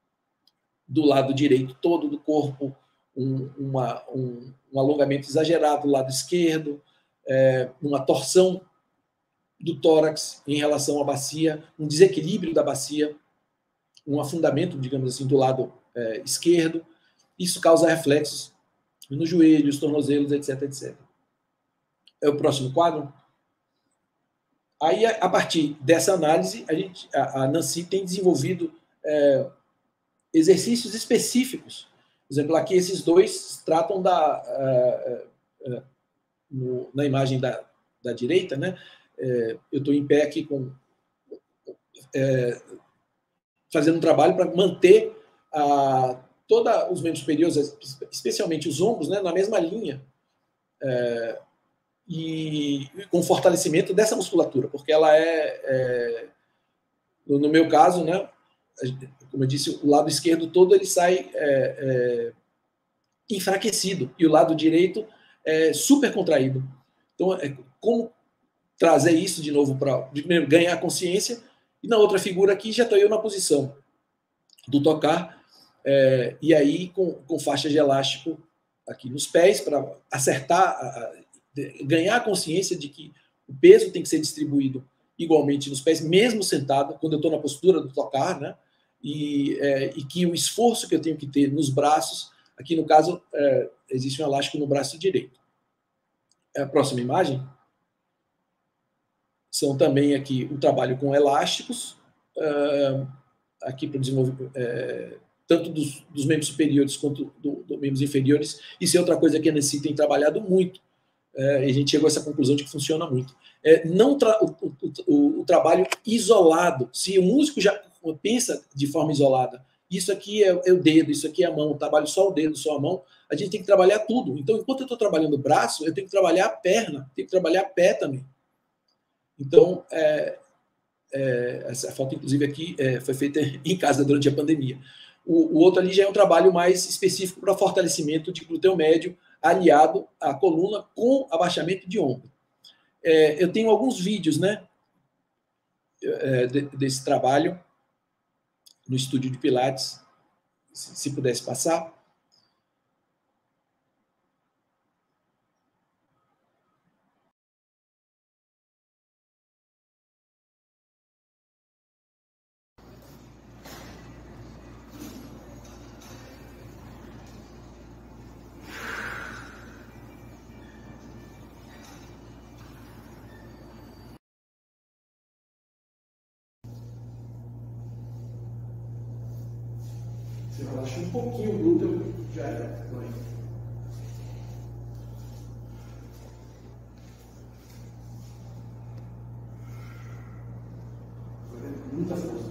[SPEAKER 3] do lado direito todo do corpo, um, uma, um, um alongamento exagerado do lado esquerdo, é, uma torção do tórax em relação à bacia, um desequilíbrio da bacia, um afundamento, digamos assim, do lado é, esquerdo. Isso causa reflexos nos joelhos, tornozelos, etc, etcétera. É o próximo quadro. Aí, a partir dessa análise, a, gente, a, a Nancy tem desenvolvido é, exercícios específicos. Por exemplo, aqui esses dois tratam da... É, é, no, na imagem da, da direita, né? É, eu estou em pé aqui com... É, fazendo um trabalho para manter a... todos os membros superiores, especialmente os ombros, né, na mesma linha, é, e com fortalecimento dessa musculatura, porque ela é, é no, no meu caso, né, como eu disse, o lado esquerdo todo ele sai é, é, enfraquecido, e o lado direito é super contraído. Então, é, como trazer isso de novo para ganhar consciência, e na outra figura aqui já estou eu na posição do tocar, É, e aí, com, com faixa de elástico aqui nos pés, para acertar, a, a, ganhar a consciência de que o peso tem que ser distribuído igualmente nos pés, mesmo sentado, quando eu estou na postura do tocar, né? E, é, e que o esforço que eu tenho que ter nos braços, aqui no caso, é, existe um elástico no braço direito. A próxima imagem são também aqui o trabalho com elásticos, é, aqui para desenvolver... É, tanto dos, dos membros superiores quanto dos do membros inferiores. Isso é outra coisa que a Nancy tem trabalhado muito, é, e a gente chegou a essa conclusão de que funciona muito. É, não tra o, o, o, o trabalho isolado. Se o músico já pensa de forma isolada, isso aqui é, é o dedo, isso aqui é a mão, eu trabalho só o dedo, só a mão, a gente tem que trabalhar tudo. Então, enquanto eu estou trabalhando o braço, eu tenho que trabalhar a perna, tenho que trabalhar a pé também. Então, é, é, essa foto, inclusive, aqui é, foi feita em casa durante a pandemia. O, o outro ali já é um trabalho mais específico para fortalecimento de glúteo médio, aliado à coluna com abaixamento de ombro. É, eu tenho alguns vídeos, né, é, de, desse trabalho no estúdio de Pilates, se, se pudesse passar. Se relaxa um pouquinho o glúteo, já é. Muita força.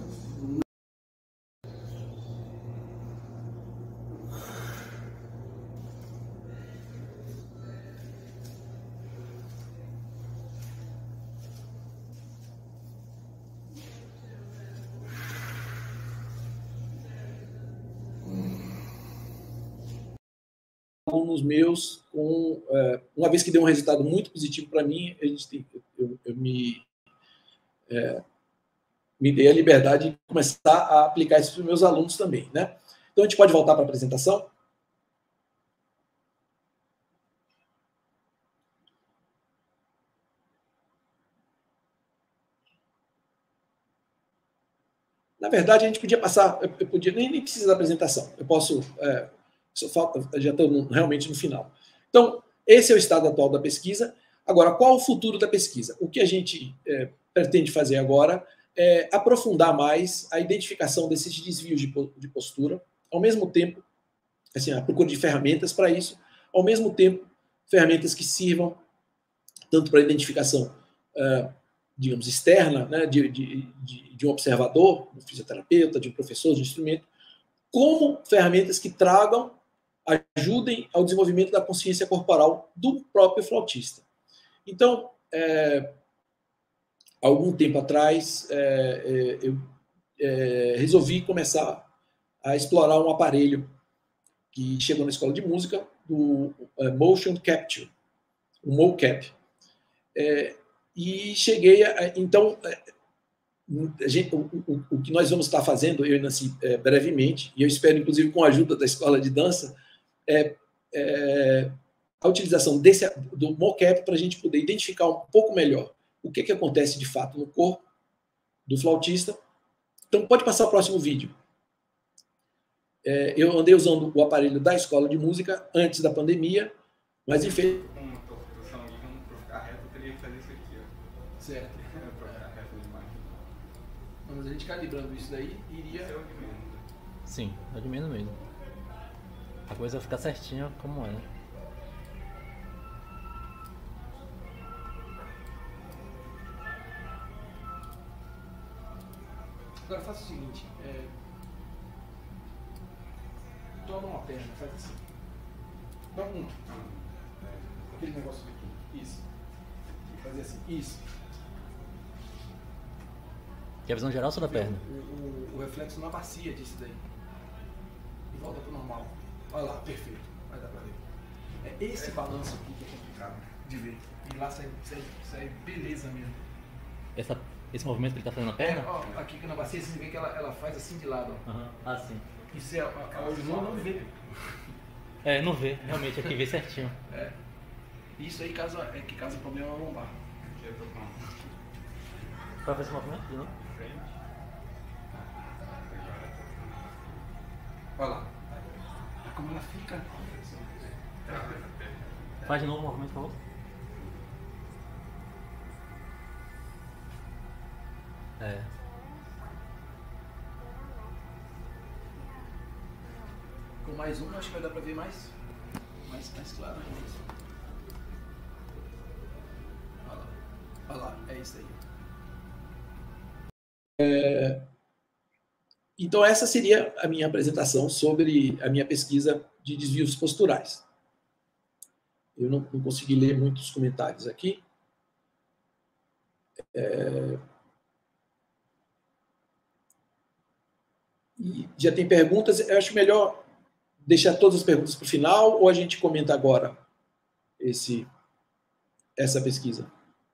[SPEAKER 3] Alunos meus, com, é, uma vez que deu um resultado muito positivo para mim, a gente tem, eu, eu me, é, me dei a liberdade de começar a aplicar isso para os meus alunos também, né? Então, a gente pode voltar para a apresentação? Na verdade, a gente podia passar, eu, eu podia, nem, nem precisa da apresentação, eu posso, é, só falta, já estou realmente no final. Então, esse é o estado atual da pesquisa. Agora, qual o futuro da pesquisa? O que a gente é, pretende fazer agora é aprofundar mais a identificação desses desvios de, de postura, ao mesmo tempo, assim, a procura de ferramentas para isso, ao mesmo tempo, ferramentas que sirvam tanto para a identificação, uh, digamos, externa, né, de, de, de, de um observador, um fisioterapeuta, de um professor de instrumento, como ferramentas que tragam, ajudem ao desenvolvimento da consciência corporal do próprio flautista. Então, é, algum tempo atrás, é, é, eu é, resolvi começar a explorar um aparelho que chegou na escola de música, do uh, Motion Capture, o mocap. É, e cheguei a... Então, a gente, o, o, o que nós vamos estar fazendo, eu e Nancy, é, brevemente, e eu espero, inclusive, com a ajuda da escola de dança, é, é a utilização desse, do mocap para a gente poder identificar um pouco melhor o que, que acontece de fato no corpo do flautista. Então, pode passar o próximo vídeo. É, eu andei usando o aparelho da escola de música antes da pandemia, mas infelizmente... Certo. Mas a gente calibrando isso daí, iria...
[SPEAKER 4] Sim, é de menos mesmo. A coisa vai ficar certinha como é.
[SPEAKER 3] Agora faça o seguinte, é... toma uma perna, faz assim. Dá um. Aquele negócio aqui. Isso. E fazer assim. Isso.
[SPEAKER 4] Que é a visão geral só da perna?
[SPEAKER 3] O, o, o reflexo na bacia disso daí. E volta pro normal. Olha lá, perfeito. Vai dar pra ver. É esse balanço aqui que é complicado de ver. E lá sai, sai, sai beleza mesmo.
[SPEAKER 4] Essa, esse movimento que ele tá fazendo na perna?
[SPEAKER 3] É, ó, aqui na bacia você vê que ela, ela faz assim de lado, ó.
[SPEAKER 4] Uhum. Ah, sim.
[SPEAKER 3] Isso é, a, a olho não vê.
[SPEAKER 4] É, não vê, realmente, aqui vê certinho.
[SPEAKER 3] É. Isso aí causa, é que causa problema lombar.
[SPEAKER 4] Vai fazer esse movimento de novo?
[SPEAKER 3] Olha lá. Como ela fica.
[SPEAKER 4] Faz de novo o movimento, por favor. É.
[SPEAKER 3] Com mais um, acho que vai dar para ver mais, mais, mais claro. Olha lá, olha lá, é isso aí. É, então, essa seria a minha apresentação sobre a minha pesquisa de desvios posturais. Eu não, não consegui ler muitos comentários aqui. É, e já tem perguntas. Eu acho melhor deixar todas as perguntas para o final ou a gente comenta agora esse, essa pesquisa?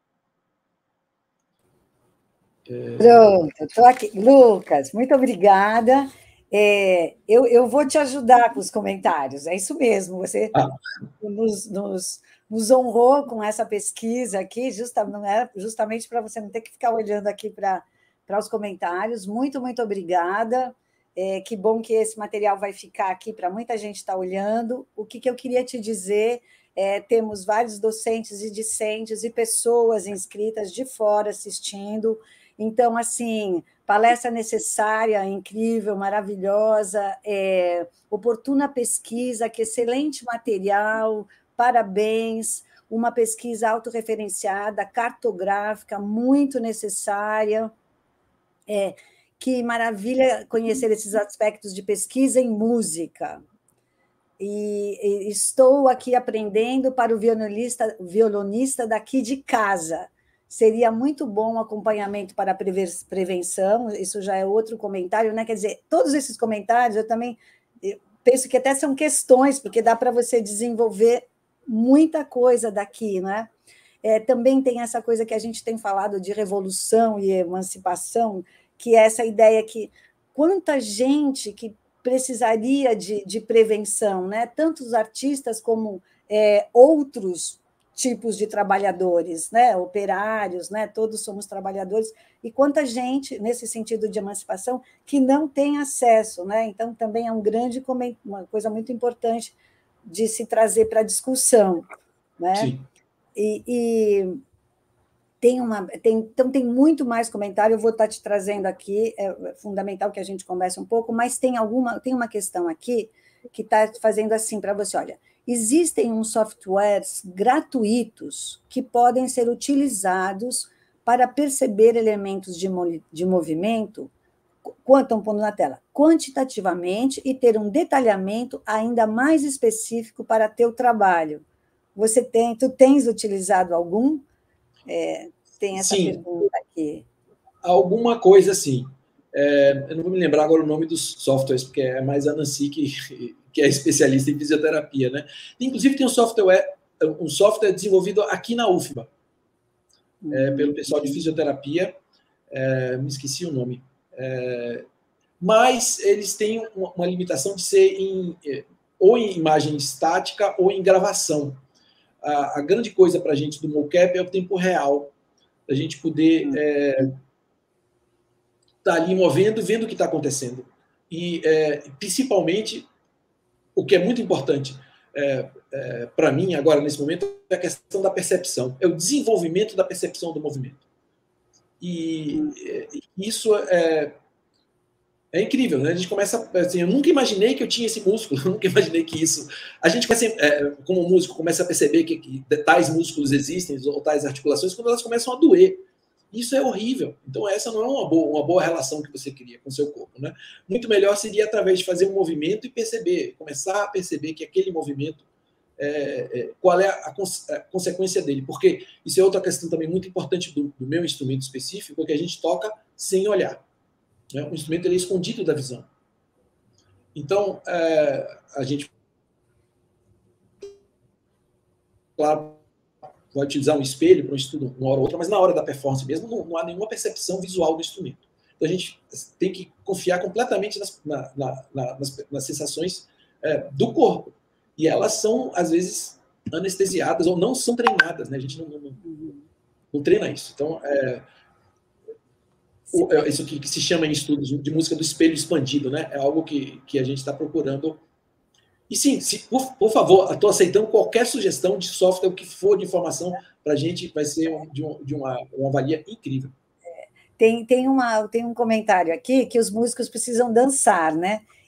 [SPEAKER 2] É... Pronto, estou aqui. Lucas, muito obrigada. É, eu, eu vou te ajudar com os comentários, é isso mesmo. Você ah. nos, nos, nos honrou com essa pesquisa aqui, justa, não é, justamente para você não ter que ficar olhando aqui para os comentários. Muito, muito obrigada. É, que bom que esse material vai ficar aqui para muita gente estar olhando. O que, que eu queria te dizer é, temos vários docentes e discentes e pessoas inscritas de fora assistindo. Então, assim, palestra necessária, incrível, maravilhosa, é, oportuna pesquisa, que excelente material, parabéns, uma pesquisa autorreferenciada, cartográfica, muito necessária. É, que maravilha conhecer esses aspectos de pesquisa em música. E, e estou aqui aprendendo para o violonista, violonista daqui de casa. Seria muito bom um acompanhamento para a prevenção, isso já é outro comentário, né? Quer dizer, todos esses comentários eu também eu penso que até são questões, porque dá para você desenvolver muita coisa daqui, né? É, também tem essa coisa que a gente tem falado de revolução e emancipação, que é essa ideia que quanta gente que precisaria de, de prevenção, né? Tanto os artistas como é, outros tipos de trabalhadores, né? Operários, né? Todos somos trabalhadores, e quanta gente, nesse sentido de emancipação, que não tem acesso, né? Então, também é um grande, uma coisa muito importante de se trazer para a discussão, né?
[SPEAKER 3] Sim.
[SPEAKER 2] E, e tem uma, tem, então tem muito mais comentário, eu vou estar te trazendo aqui, é fundamental que a gente converse um pouco, mas tem alguma, tem uma questão aqui que está fazendo assim para você, olha, existem uns softwares gratuitos que podem ser utilizados para perceber elementos de, de movimento, quanto estão pondo na tela, quantitativamente e ter um detalhamento ainda mais específico para teu trabalho. Você tem, tu tens utilizado algum? É, tem essa sim, pergunta aqui.
[SPEAKER 3] Alguma coisa assim. É, eu não vou me lembrar agora o nome dos softwares, porque é mais a Nancy que, que é especialista em fisioterapia, né? Inclusive tem um software, um software desenvolvido aqui na U F B A, hum. é, pelo pessoal de fisioterapia, é, me esqueci o nome. É, mas eles têm uma, uma limitação de ser em, ou em imagem estática ou em gravação. A, a grande coisa para a gente do mocap é o tempo real, a gente poder estar é, tá ali movendo, vendo o que está acontecendo. E, é, principalmente, o que é muito importante é, é, para mim, agora, nesse momento, é a questão da percepção, é o desenvolvimento da percepção do movimento. E é, isso é, é incrível, né? A gente começa, assim, eu nunca imaginei que eu tinha esse músculo, eu nunca imaginei que isso... A gente, começa, é, como músico, começa a perceber que, que tais músculos existem, ou tais articulações, quando elas começam a doer. Isso é horrível. Então, essa não é uma boa, uma boa relação que você cria com o seu corpo, né? Muito melhor seria através de fazer um movimento e perceber, começar a perceber que aquele movimento, é, é, qual é a, cons a consequência dele. Porque isso é outra questão também muito importante do, do meu instrumento específico, que a gente toca sem olhar. O instrumento ele é escondido da visão. Então, é, a gente, claro, vai utilizar um espelho para um estudo uma hora ou outra, mas na hora da performance mesmo não, não há nenhuma percepção visual do instrumento. Então, a gente tem que confiar completamente nas, na, na, nas, nas sensações é, do corpo. E elas são, às vezes, anestesiadas ou não são treinadas, né? A gente não, não, não, não treina isso. Então, é, isso que, que se chama em estudos de música do espelho expandido, né? É algo que, que a gente está procurando. E sim, se, por, por favor, estou aceitando qualquer sugestão de software, o que for de informação para a gente, vai ser de, um, de uma, uma valia incrível.
[SPEAKER 2] Tem, tem, uma, tem um comentário aqui que os músicos precisam dançar, né?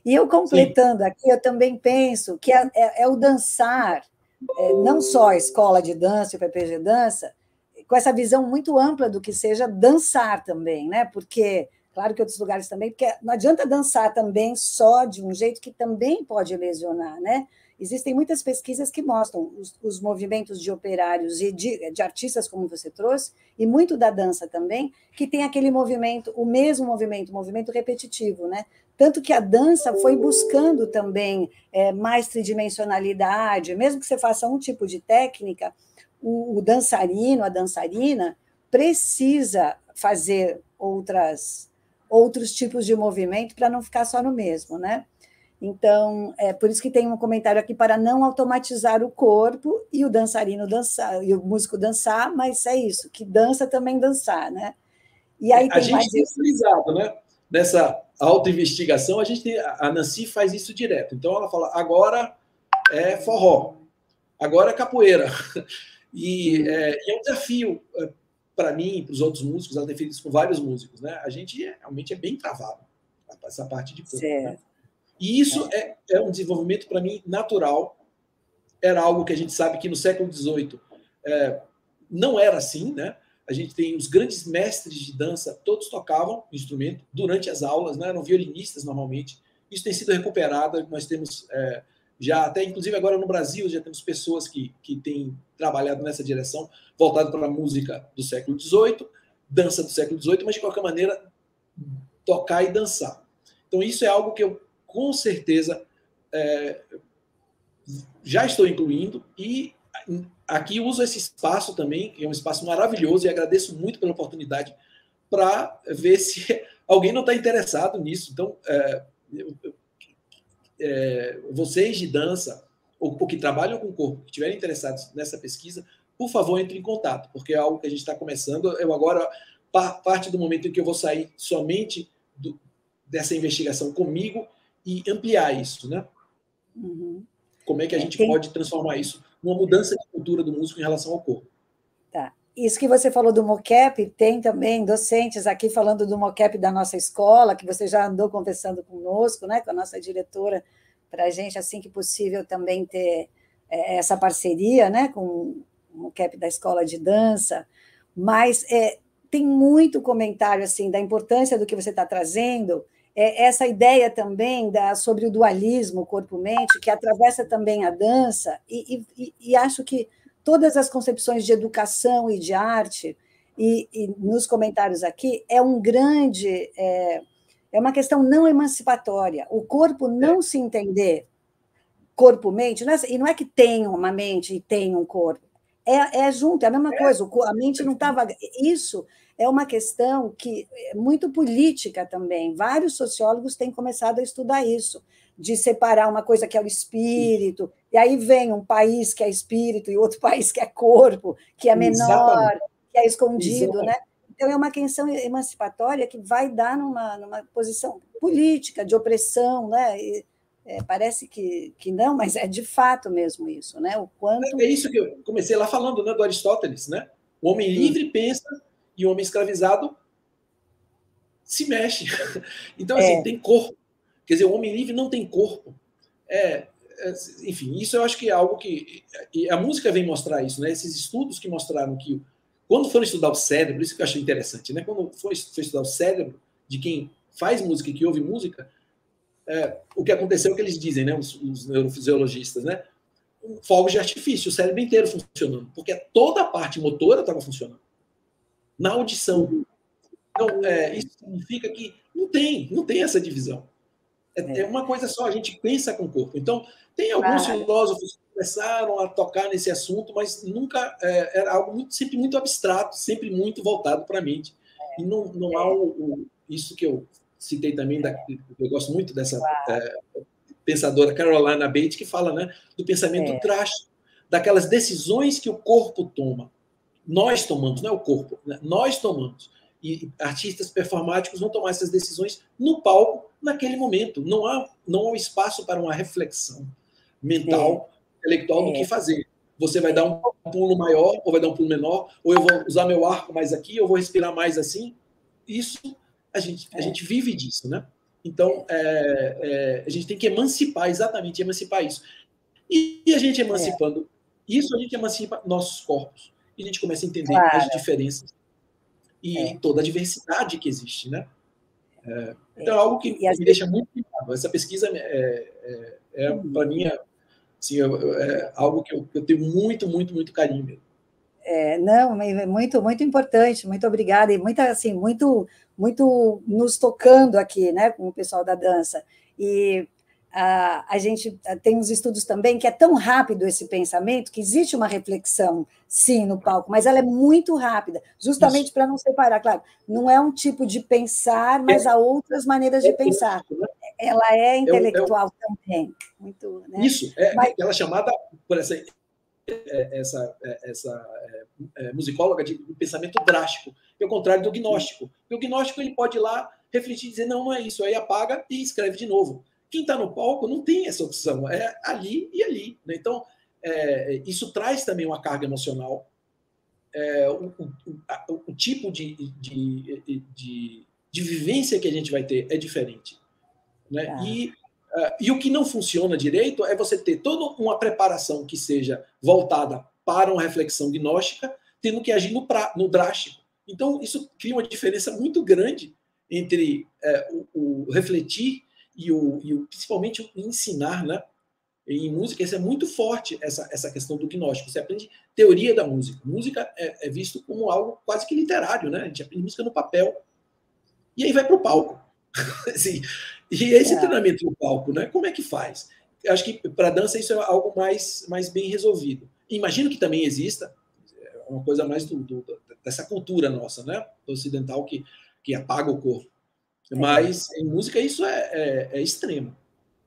[SPEAKER 2] E eu completando Sim. aqui, eu também penso que é, é, é o dançar, é, não só a escola de dança e o P P G Dança, com essa visão muito ampla do que seja dançar também, né? Porque, claro que outros lugares também, porque não adianta dançar também só de um jeito que também pode lesionar, né? Existem muitas pesquisas que mostram os, os movimentos de operários e de, de artistas, como você trouxe, e muito da dança também, que tem aquele movimento, o mesmo movimento, movimento repetitivo, né? Tanto que a dança foi buscando também é, mais tridimensionalidade, mesmo que você faça um tipo de técnica, o, o dançarino, a dançarina, precisa fazer outras, outros tipos de movimento para não ficar só no mesmo, né? Então, é por isso que tem um comentário aqui para não automatizar o corpo e o dançarino dançar, e o músico dançar, mas é isso, que dança também dançar, né? E aí
[SPEAKER 3] a gente tem utilizado, né? Nessa autoinvestigação, a gente tem, a Nancy faz isso direto. Então, ela fala, agora é forró, agora é capoeira. E é, e é um desafio é, para mim e para os outros músicos, ela tem feito isso com vários músicos, né? A gente é, realmente é bem travado, essa parte de corpo, né? E isso é, é um desenvolvimento, para mim, natural. Era algo que a gente sabe que no século dezoito é, não era assim, né? A gente tem os grandes mestres de dança, todos tocavam instrumento durante as aulas, né? Eram violinistas normalmente. Isso tem sido recuperado, nós temos é, já, até inclusive agora no Brasil, já temos pessoas que, que têm trabalhado nessa direção, voltado para a música do século dezoito, dança do século dezoito, mas de qualquer maneira, tocar e dançar. Então, isso é algo que eu com certeza, é, já estou incluindo, e aqui uso esse espaço também, que é um espaço maravilhoso, e agradeço muito pela oportunidade, para ver se alguém não está interessado nisso. Então, é, é, vocês de dança, ou, ou que trabalham com o corpo, que estiverem interessados nessa pesquisa, por favor, entre em contato, porque é algo que a gente está começando. Eu agora, parte do momento em que eu vou sair somente do, dessa investigação comigo, e ampliar isso, né? Uhum. Como é que a gente Tem... pode transformar isso numa mudança de cultura do músico em relação ao corpo?
[SPEAKER 2] Tá. Isso que você falou do mocap, tem também docentes aqui falando do mocap da nossa escola, que você já andou conversando conosco, né, com a nossa diretora, para a gente, assim que possível, também ter é, essa parceria, né, com o mocap da escola de dança. Mas é, tem muito comentário assim da importância do que você está trazendo. Essa ideia também da, sobre o dualismo corpo-mente, que atravessa também a dança, e, e, e acho que todas as concepções de educação e de arte, e, e nos comentários aqui, é um grande, é, é uma questão não emancipatória. O corpo não se entender corpo-mente, não é, e não é que tem uma mente e tem um corpo, é, é junto, é a mesma coisa, a mente não estava... Isso... é uma questão que é muito política também. Vários sociólogos têm começado a estudar isso, de separar uma coisa que é o espírito, e aí vem um país que é espírito e outro país que é corpo, que é menor, Exatamente. que é escondido, Exatamente. né? Então, é uma questão emancipatória que vai dar numa, numa posição política, de opressão, né? E, é, parece que, que não, mas é de fato mesmo isso, né? O quanto...
[SPEAKER 3] É isso que eu comecei lá falando, né, do Aristóteles, né? O homem livre pensa e o homem escravizado se mexe. Então, assim, é. tem corpo. Quer dizer, o homem livre não tem corpo. É, é, enfim, isso eu acho que é algo que... E a música vem mostrar isso, né? Esses estudos que mostraram que... Quando foram estudar o cérebro, isso que eu achei interessante, né? Quando foi, foi estudar o cérebro de quem faz música e que ouve música, é, o que aconteceu é que eles dizem, né? Os, os neurofisiologistas, né? Fogos de artifício, o cérebro inteiro funcionando, porque toda a parte motora estava funcionando. Na audição. Então, é, isso significa que não tem, não tem essa divisão. É, é uma coisa só, a gente pensa com o corpo. Então, tem alguns ah. filósofos que começaram a tocar nesse assunto, mas nunca é, era algo muito, sempre muito abstrato, sempre muito voltado para a mente. E não, não há o, o, isso que eu citei também, da, eu gosto muito dessa é, pensadora Caroline Bates, que fala, né, do pensamento é. drástico, daquelas decisões que o corpo toma. Nós tomamos, não é o corpo, né? Nós tomamos. E artistas performáticos vão tomar essas decisões no palco, naquele momento. Não há, não há espaço para uma reflexão mental, é. intelectual é. do que fazer. Você vai dar um pulo maior, ou vai dar um pulo menor, ou eu vou usar meu arco mais aqui, ou vou respirar mais assim. Isso, a gente, a gente vive disso, né? Então, é, é, a gente tem que emancipar, exatamente, emancipar isso. E, e a gente emancipando é. isso, a gente emancipa nossos corpos. E a gente começa a entender claro. as diferenças e é. toda a diversidade que existe, né? É, então, é algo que me vezes... deixa muito ligado. Essa pesquisa, é, é, é uhum. para mim, é, assim, é algo que eu, que eu tenho muito, muito, muito carinho mesmo.
[SPEAKER 2] É, não, muito, muito importante, muito obrigada, e muita, assim, muito, muito nos tocando aqui, né, com o pessoal da dança. E a, a gente tem uns estudos também que é tão rápido esse pensamento que existe uma reflexão, sim, no palco, mas ela é muito rápida, justamente para não separar, claro, não é um tipo de pensar, mas há outras maneiras de pensar. Ela é intelectual é, é, também. Muito, né?
[SPEAKER 3] Isso, é mas, aquela chamada, por essa, essa, essa é, musicóloga de pensamento drástico, que é o contrário do gnóstico. Porque o gnóstico ele pode ir lá refletir e dizer, não, não é isso, aí apaga e escreve de novo. Quem está no palco não tem essa opção, é ali e ali. Né? Então, é, isso traz também uma carga emocional, é, o, o, o, o tipo de, de, de, de vivência que a gente vai ter é diferente. Né? Ah. E, uh, e o que não funciona direito é você ter toda uma preparação que seja voltada para uma reflexão gnóstica, tendo que agir no, pra, no drástico. Então, isso cria uma diferença muito grande entre uh, o, o refletir e o, e o principalmente o ensinar, né? Em música, isso é muito forte, essa, essa questão do gnóstico. Você aprende teoria da música. Música é, é visto como algo quase que literário, né? A gente aprende música no papel. E aí vai para o palco. Assim, e esse é. treinamento no palco, né? Como é que faz? Eu acho que para a dança isso é algo mais, mais bem resolvido. Imagino que também exista uma coisa mais do, do, dessa cultura nossa, né? Ocidental, que, que apaga o corpo. Mas em música isso é, é, é extremo.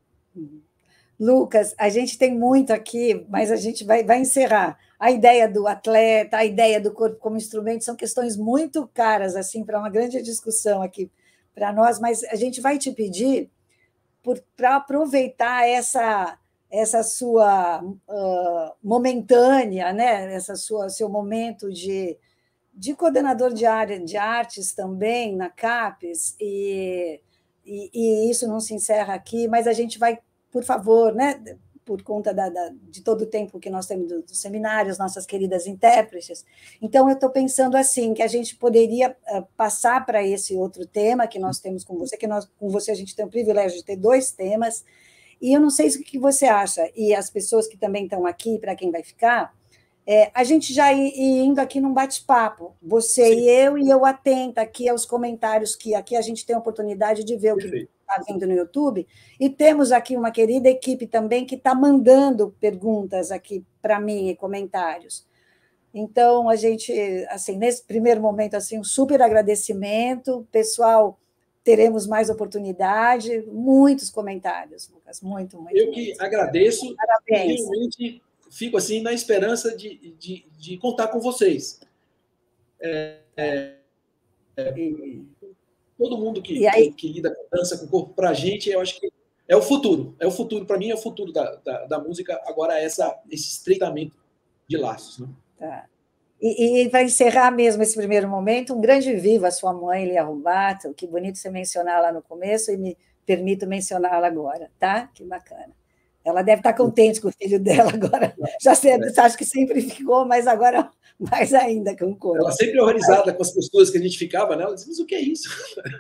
[SPEAKER 2] Lucas, a gente tem muito aqui, mas a gente vai, vai encerrar. A ideia do atleta, a ideia do corpo como instrumento são questões muito caras assim para uma grande discussão aqui para nós, mas a gente vai te pedir para aproveitar essa essa sua uh, momentânea, né? Essa sua seu momento de de coordenador de área de artes também na CAPES, e, e, e isso não se encerra aqui, mas a gente vai, por favor, né, por conta da, da, de todo o tempo que nós temos dos do seminários, nossas queridas intérpretes, então eu estou pensando assim, que a gente poderia uh, passar para esse outro tema que nós temos com você, que nós, com você a gente tem o privilégio de ter dois temas, e eu não sei o que você acha, e as pessoas que também estão aqui, para quem vai ficar, É, a gente já ir, ir indo aqui num bate-papo, você Sim. e eu, e eu atenta aqui aos comentários, que aqui a gente tem a oportunidade de ver Perfeito. o que está vindo no YouTube, e temos aqui uma querida equipe também que está mandando perguntas aqui para mim e comentários. Então, a gente, assim, nesse primeiro momento, assim, um super agradecimento, pessoal, teremos mais oportunidade, muitos comentários, Lucas, muito, muito.
[SPEAKER 3] Eu
[SPEAKER 2] muito.
[SPEAKER 3] que agradeço, Parabéns. realmente fico assim na esperança de, de, de contar com vocês. É, é, é, todo mundo que, que, que lida com dança, com o corpo, para a gente, eu acho que é o futuro. É o futuro, para mim, é o futuro da, da, da música, agora essa, esse estreitamento de laços. Né?
[SPEAKER 2] Tá. E, e vai encerrar mesmo esse primeiro momento, um grande viva a sua mãe, Lia Rubato, que bonito você mencionar lá no começo, e me permito mencioná-la agora, tá? Que bacana. Ela deve estar contente com o filho dela agora. Já sei, é. acho que sempre ficou, mas agora mais ainda com o corpo.
[SPEAKER 3] Ela sempre horrorizada com as posturas que a gente ficava, né? Ela disse, mas o que é isso?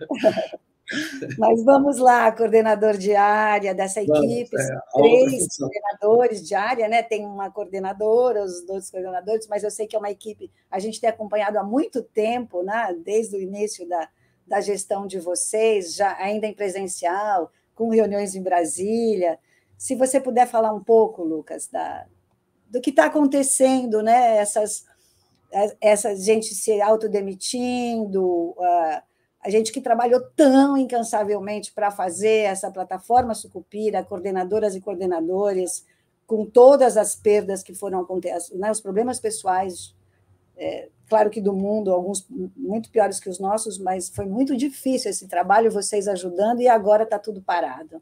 [SPEAKER 2] Mas vamos lá, coordenador de área dessa equipe, vamos, é, três coordenadores de área, né? Tem uma coordenadora, os dois coordenadores, mas eu sei que é uma equipe, a gente tem acompanhado há muito tempo, né? Desde o início da, da gestão de vocês, já ainda em presencial, com reuniões em Brasília. Se você puder falar um pouco, Lucas, da, do que está acontecendo, né? Essas, essa gente se autodemitindo, uh, a gente que trabalhou tão incansavelmente para fazer essa plataforma Sucupira, coordenadoras e coordenadores, com todas as perdas que foram acontecendo, né? Os problemas pessoais, é, claro que do mundo, alguns muito piores que os nossos, mas foi muito difícil esse trabalho, vocês ajudando, e agora está tudo parado.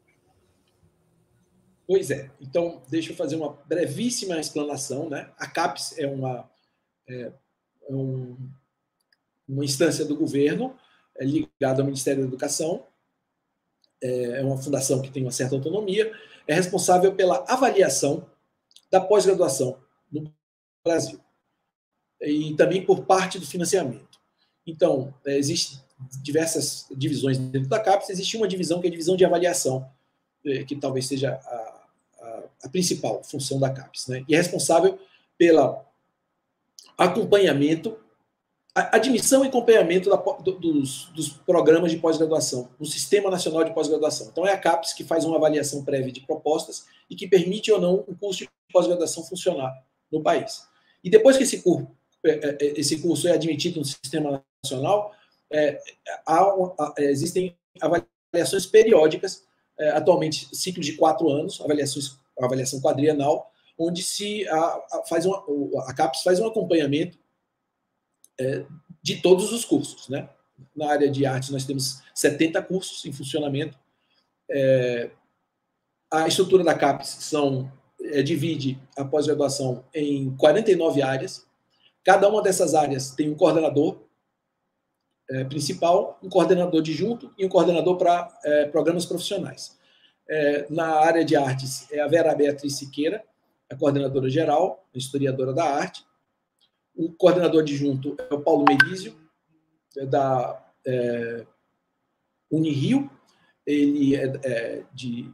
[SPEAKER 3] Pois é. Então, deixa eu fazer uma brevíssima explanação. Né? A CAPES é uma, é, é um, uma instância do governo é ligada ao Ministério da Educação, é uma fundação que tem uma certa autonomia, é responsável pela avaliação da pós-graduação no Brasil. E também por parte do financiamento. Então, existem diversas divisões dentro da CAPES, existe uma divisão que é a divisão de avaliação, que talvez seja a, a, a principal função da CAPES, né? E é responsável pelo acompanhamento, a admissão e acompanhamento da, dos, dos programas de pós-graduação, no Sistema Nacional de Pós-Graduação. Então, é a CAPES que faz uma avaliação prévia de propostas e que permite ou não um curso de pós-graduação funcionar no país. E depois que esse curso, esse curso é admitido no Sistema Nacional, é, há, há, existem avaliações periódicas, é, atualmente ciclo de quatro anos, avaliações, avaliação quadrienal, onde se a, a, faz uma, a CAPES faz um acompanhamento é, de todos os cursos, né? Na área de artes nós temos setenta cursos em funcionamento. É, a estrutura da CAPES são, é, divide a pós-graduação em quarenta e nove áreas. Cada uma dessas áreas tem um coordenador é, principal, um coordenador adjunto e um coordenador para é, programas profissionais. É, na área de artes, é a Vera Beatriz Siqueira, a coordenadora geral, a historiadora da arte. O coordenador adjunto é o Paulo Merizio, é da é, Unirio. Ele é, é de,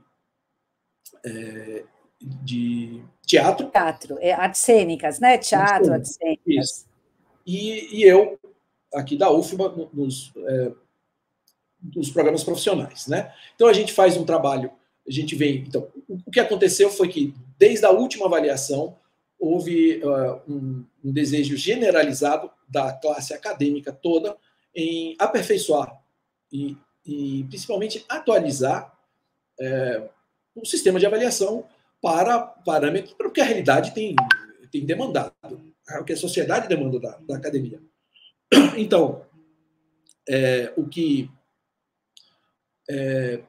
[SPEAKER 3] é, de teatro.
[SPEAKER 2] Teatro, é, artes cênicas, né? Teatro, artes cênicas.
[SPEAKER 3] E, e eu, aqui da U F B A, nos, é, nos programas profissionais, né? Então, a gente faz um trabalho, a gente vem... Então, o que aconteceu foi que, desde a última avaliação, houve uh, um, um desejo generalizado da classe acadêmica toda em aperfeiçoar e, e principalmente, atualizar é, o sistema de avaliação para parâmetros, porque a realidade tem, tem demandado, o que a sociedade demanda da, da academia. Então, é, o que é,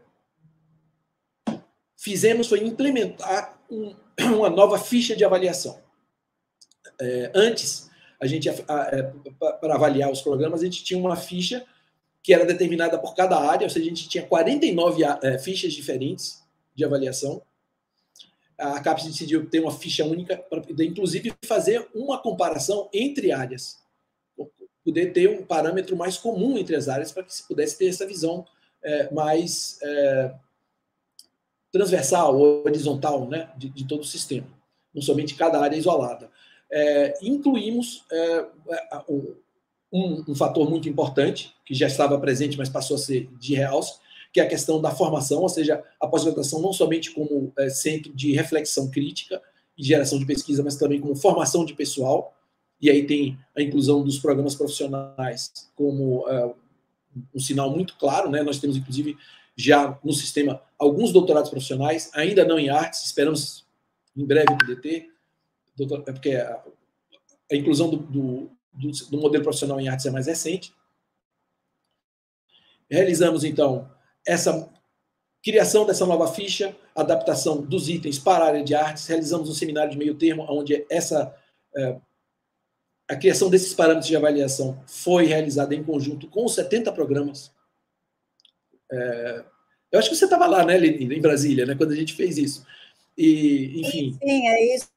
[SPEAKER 3] fizemos foi implementar um, uma nova ficha de avaliação. É, antes, a gente, para avaliar os programas, a gente tinha uma ficha que era determinada por cada área, ou seja, a gente tinha quarenta e nove é, fichas diferentes de avaliação. A CAPES decidiu ter uma ficha única para poder, inclusive, fazer uma comparação entre áreas, poder ter um parâmetro mais comum entre as áreas para que se pudesse ter essa visão é, mais é, transversal ou horizontal, né, de, de todo o sistema, não somente cada área isolada. É, incluímos é, um, um fator muito importante, que já estava presente, mas passou a ser de realce, que é a questão da formação, ou seja, a pós-graduação não somente como é, centro de reflexão crítica e geração de pesquisa, mas também como formação de pessoal, e aí tem a inclusão dos programas profissionais como é, um sinal muito claro, né? Nós temos, inclusive, já no sistema alguns doutorados profissionais, ainda não em artes, esperamos em breve poder ter, doutor, é porque a, a inclusão do, do, do, do modelo profissional em artes é mais recente. Realizamos, então, essa criação dessa nova ficha, adaptação dos itens para a área de artes, realizamos um seminário de meio termo, onde essa, é, a criação desses parâmetros de avaliação foi realizada em conjunto com os setenta programas. É, eu acho que você estava lá, né, Lenina, em Brasília, né, quando a gente fez isso. E, enfim...
[SPEAKER 2] Sim, sim, é isso.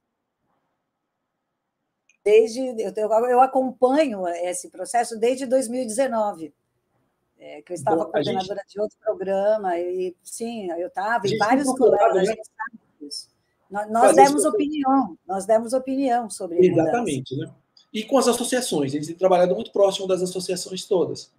[SPEAKER 2] Desde, eu, eu acompanho esse processo desde dois mil e dezenove. É, que eu estava Bom, coordenadora gente... de outro programa, e sim, eu estava, e vários colegas, né? A gente sabe disso. Nós, nós demos opinião, nós demos opinião sobre isso.
[SPEAKER 3] Exatamente, né? E com as associações, eles têm trabalhado muito próximo das associações todas.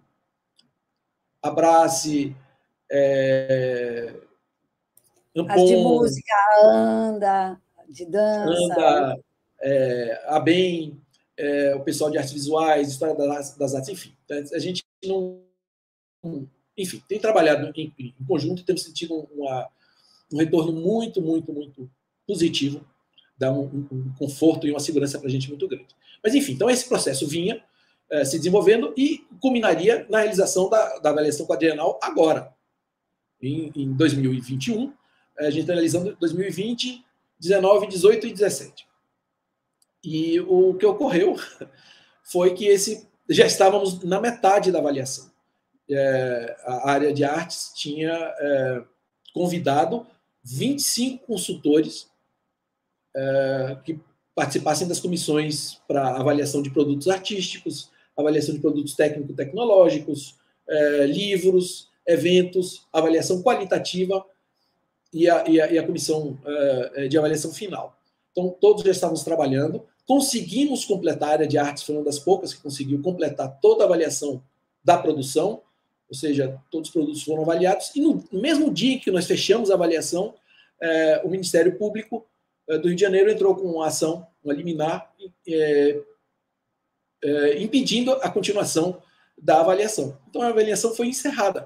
[SPEAKER 3] Abrace, é...
[SPEAKER 2] as de música, Anda, de dança.
[SPEAKER 3] Anda, é, a Bem, é, o pessoal de artes visuais, história das, das artes, enfim. A gente não... Enfim, tem trabalhado em, em conjunto e temos sentido uma, um retorno muito, muito, muito positivo, dá um, um, um conforto e uma segurança para a gente muito grande. Mas, enfim, então esse processo vinha eh, se desenvolvendo e culminaria na realização da, da avaliação quadrienal agora, em, em dois mil e vinte e um. A gente está realizando dois mil e vinte, dezenove, dezoito e dezessete. E o que ocorreu foi que esse, já estávamos na metade da avaliação. é, a área de artes tinha é, convidado vinte e cinco consultores é, que participassem das comissões para avaliação de produtos artísticos, avaliação de produtos técnico-tecnológicos, é, livros, eventos, avaliação qualitativa e a, e a, e a comissão é, de avaliação final. Então, todos já estávamos trabalhando. Conseguimos completar a área de artes, foi uma das poucas que conseguiu completar toda a avaliação da produção, ou seja, todos os produtos foram avaliados. E no mesmo dia que nós fechamos a avaliação, é, o Ministério Público é, do Rio de Janeiro entrou com uma ação, uma liminar, é, é, impedindo a continuação da avaliação. Então, a avaliação foi encerrada.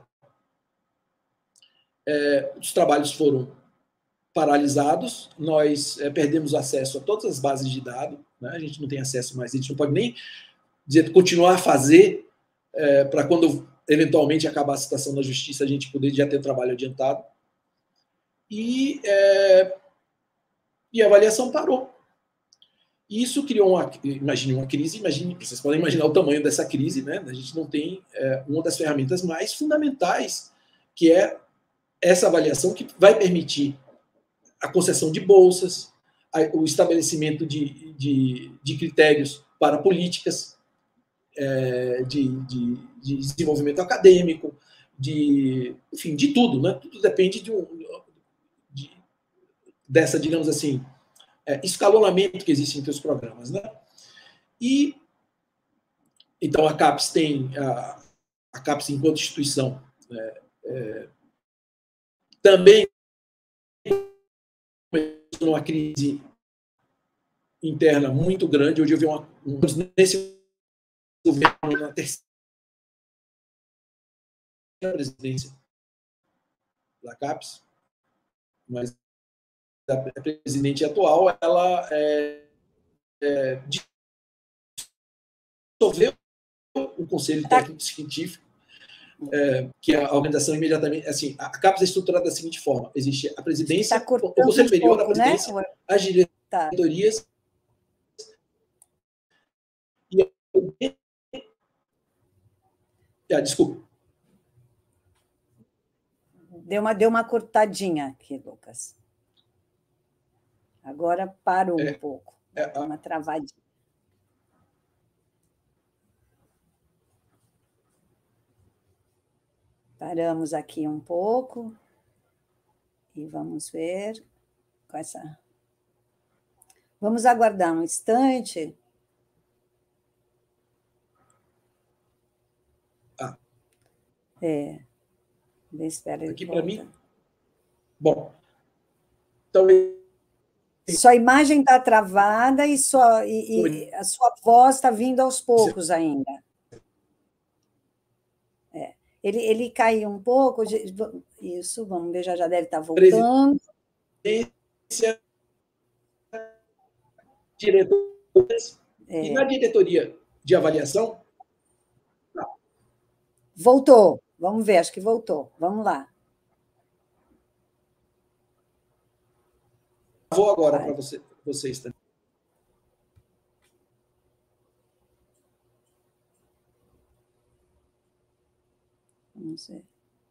[SPEAKER 3] É, os trabalhos foram paralisados, nós é, perdemos acesso a todas as bases de dados, né? A gente não tem acesso mais, a gente não pode nem dizer, continuar a fazer é, para quando eventualmente acabar a situação da justiça a gente poder já ter trabalho adiantado. E, é, e a avaliação parou. E isso criou uma, imagine uma crise, imagine, vocês podem imaginar o tamanho dessa crise, né? A gente não tem é, uma das ferramentas mais fundamentais, que é essa avaliação que vai permitir a concessão de bolsas, o estabelecimento de, de, de critérios para políticas é, de, de, de desenvolvimento acadêmico, de, enfim, de tudo, né? Tudo depende de, um, de dessa, digamos assim, é, escalonamento que existe entre os programas, né? E então a CAPES tem a, a CAPES enquanto instituição é, é, também uma crise interna muito grande. Hoje eu vi uma, um, nesse governo, na terceira presidência da CAPES, mas a presidente atual, ela é, é, dissolveu o Conselho Técnico Científico, é, que a organização imediatamente, assim, a CAPES é estruturada da seguinte forma: existe a presidência,
[SPEAKER 2] tá
[SPEAKER 3] o Conselho Superior,
[SPEAKER 2] um pouco,
[SPEAKER 3] a presidência, né? As diretorias, tá. E ah, desculpa.
[SPEAKER 2] Deu uma, deu uma cortadinha aqui, Lucas. Agora parou é, um pouco. É, deu uma travadinha. Paramos aqui um pouco e vamos ver com essa. Vamos aguardar um instante.
[SPEAKER 3] Ah.
[SPEAKER 2] É. Espera,
[SPEAKER 3] aqui para mim. Bom. Então.
[SPEAKER 2] Sua imagem está travada e, sua, e, e a sua voz está vindo aos poucos ainda. É. Ele, ele caiu um pouco. Isso, vamos ver, já, já deve estar voltando.
[SPEAKER 3] Presidência, diretores, é. E na diretoria de avaliação. Não.
[SPEAKER 2] Voltou. Vamos ver, acho que voltou. Vamos lá.
[SPEAKER 3] Vou agora para você, vocês também.
[SPEAKER 2] Vamos ver.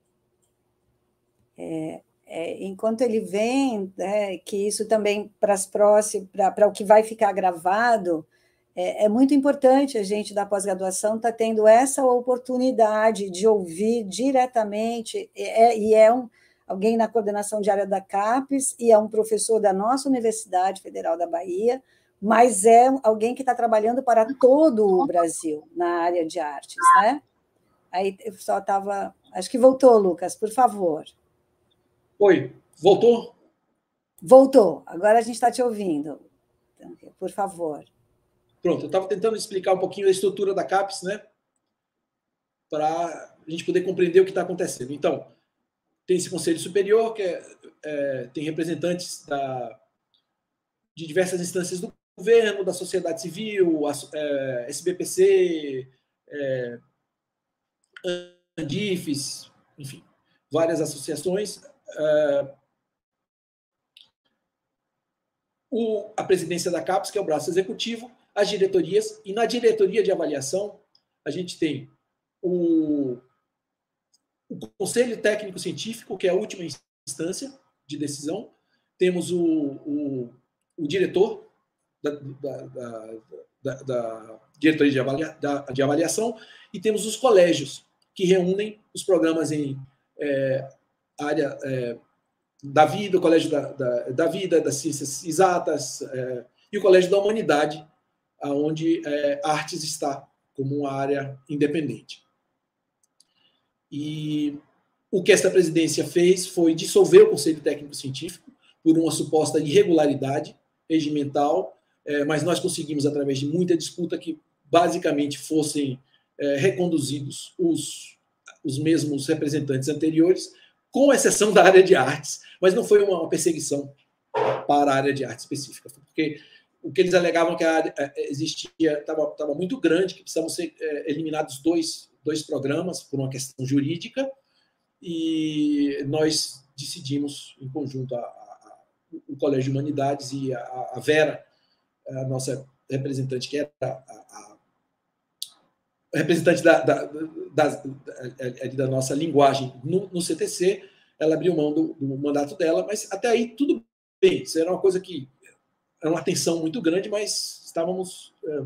[SPEAKER 2] É, é, enquanto ele vem, é, que isso também para as próximas, para o que vai ficar gravado, é, é muito importante a gente da pós-graduação estar tá tendo essa oportunidade de ouvir diretamente, é, e é um, alguém na coordenação de área da CAPES, e é um professor da nossa Universidade Federal da Bahia, mas é alguém que está trabalhando para todo o Brasil na área de artes, né? Aí eu só estava... Acho que voltou, Lucas, por favor.
[SPEAKER 3] Oi, voltou?
[SPEAKER 2] Voltou, agora a gente está te ouvindo. Por favor.
[SPEAKER 3] Pronto, eu estava tentando explicar um pouquinho a estrutura da CAPES, né? Para a gente poder compreender o que está acontecendo. Então, tem esse Conselho Superior, que é, é, tem representantes da, de diversas instâncias do governo, da sociedade civil, a, é, S B P C, é, Andifes, enfim, várias associações. É, o, a presidência da CAPES, que é o braço executivo, as diretorias, e na diretoria de avaliação a gente tem o, o Conselho Técnico Científico, que é a última instância de decisão, temos o, o, o diretor da, da, da, da, da diretoria de, avalia, da, de avaliação, e temos os colégios, que reúnem os programas em é, área é, da vida, o Colégio da, da, da Vida, das Ciências Exatas, é, e o Colégio da Humanidade, onde é, artes está como uma área independente. E o que esta presidência fez foi dissolver o Conselho Técnico Científico por uma suposta irregularidade regimental, é, mas nós conseguimos, através de muita disputa, que basicamente fossem é, reconduzidos os, os mesmos representantes anteriores, com exceção da área de artes, mas não foi uma perseguição para a área de arte específica, porque o que eles alegavam que a área existia estava muito grande, que precisavam ser é, eliminados dois, dois programas por uma questão jurídica, e nós decidimos, em conjunto, a, a, o Colégio de Humanidades e a, a Vera, a nossa representante, que era a, a, a representante da, da, da, da, da nossa linguagem no, no C T C, ela abriu mão do, do mandato dela, mas até aí tudo bem, isso era uma coisa que era uma tensão muito grande, mas estávamos é,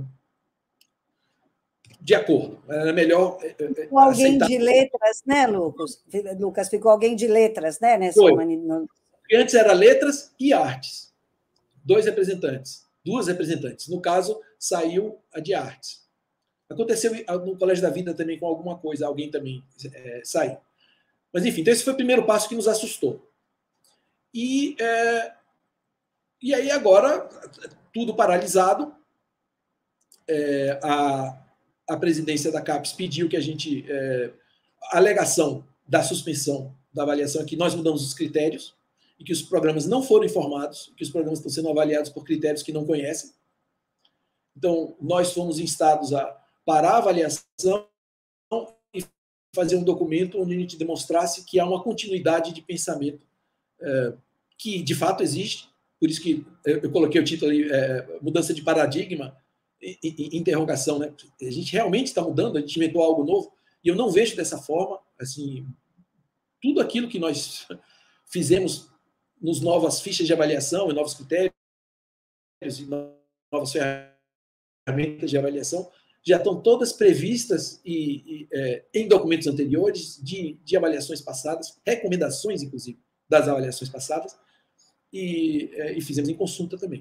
[SPEAKER 3] de acordo. Era melhor é,
[SPEAKER 2] ficou alguém aceitar. De letras, né, Lucas? Lucas, ficou alguém de letras, né? Nessa
[SPEAKER 3] Foi.
[SPEAKER 2] Mani...
[SPEAKER 3] Antes era letras e artes. Dois representantes, duas representantes. No caso, saiu a de artes. Aconteceu no Colégio da Vida também com alguma coisa, alguém também é, saiu. Mas, enfim, então esse foi o primeiro passo que nos assustou. E... É, E aí, agora, tudo paralisado, é, a, a presidência da CAPES pediu que a gente... É, a alegação da suspensão da avaliação é que nós mudamos os critérios e que os programas não foram informados, que os programas estão sendo avaliados por critérios que não conhecem. Então, nós fomos instados a parar a avaliação e fazer um documento onde a gente demonstrasse que há uma continuidade de pensamento é, que, de fato, existe. Por isso que eu coloquei o título ali, é, mudança de paradigma, e, e, interrogação, né? A gente realmente está mudando, a gente inventou algo novo, e eu não vejo dessa forma, assim, tudo aquilo que nós fizemos nos novas fichas de avaliação, e novos critérios, e novas ferramentas de avaliação, já estão todas previstas e, e, é, em documentos anteriores de, de avaliações passadas, recomendações, inclusive, das avaliações passadas, E, e fizemos em consulta também.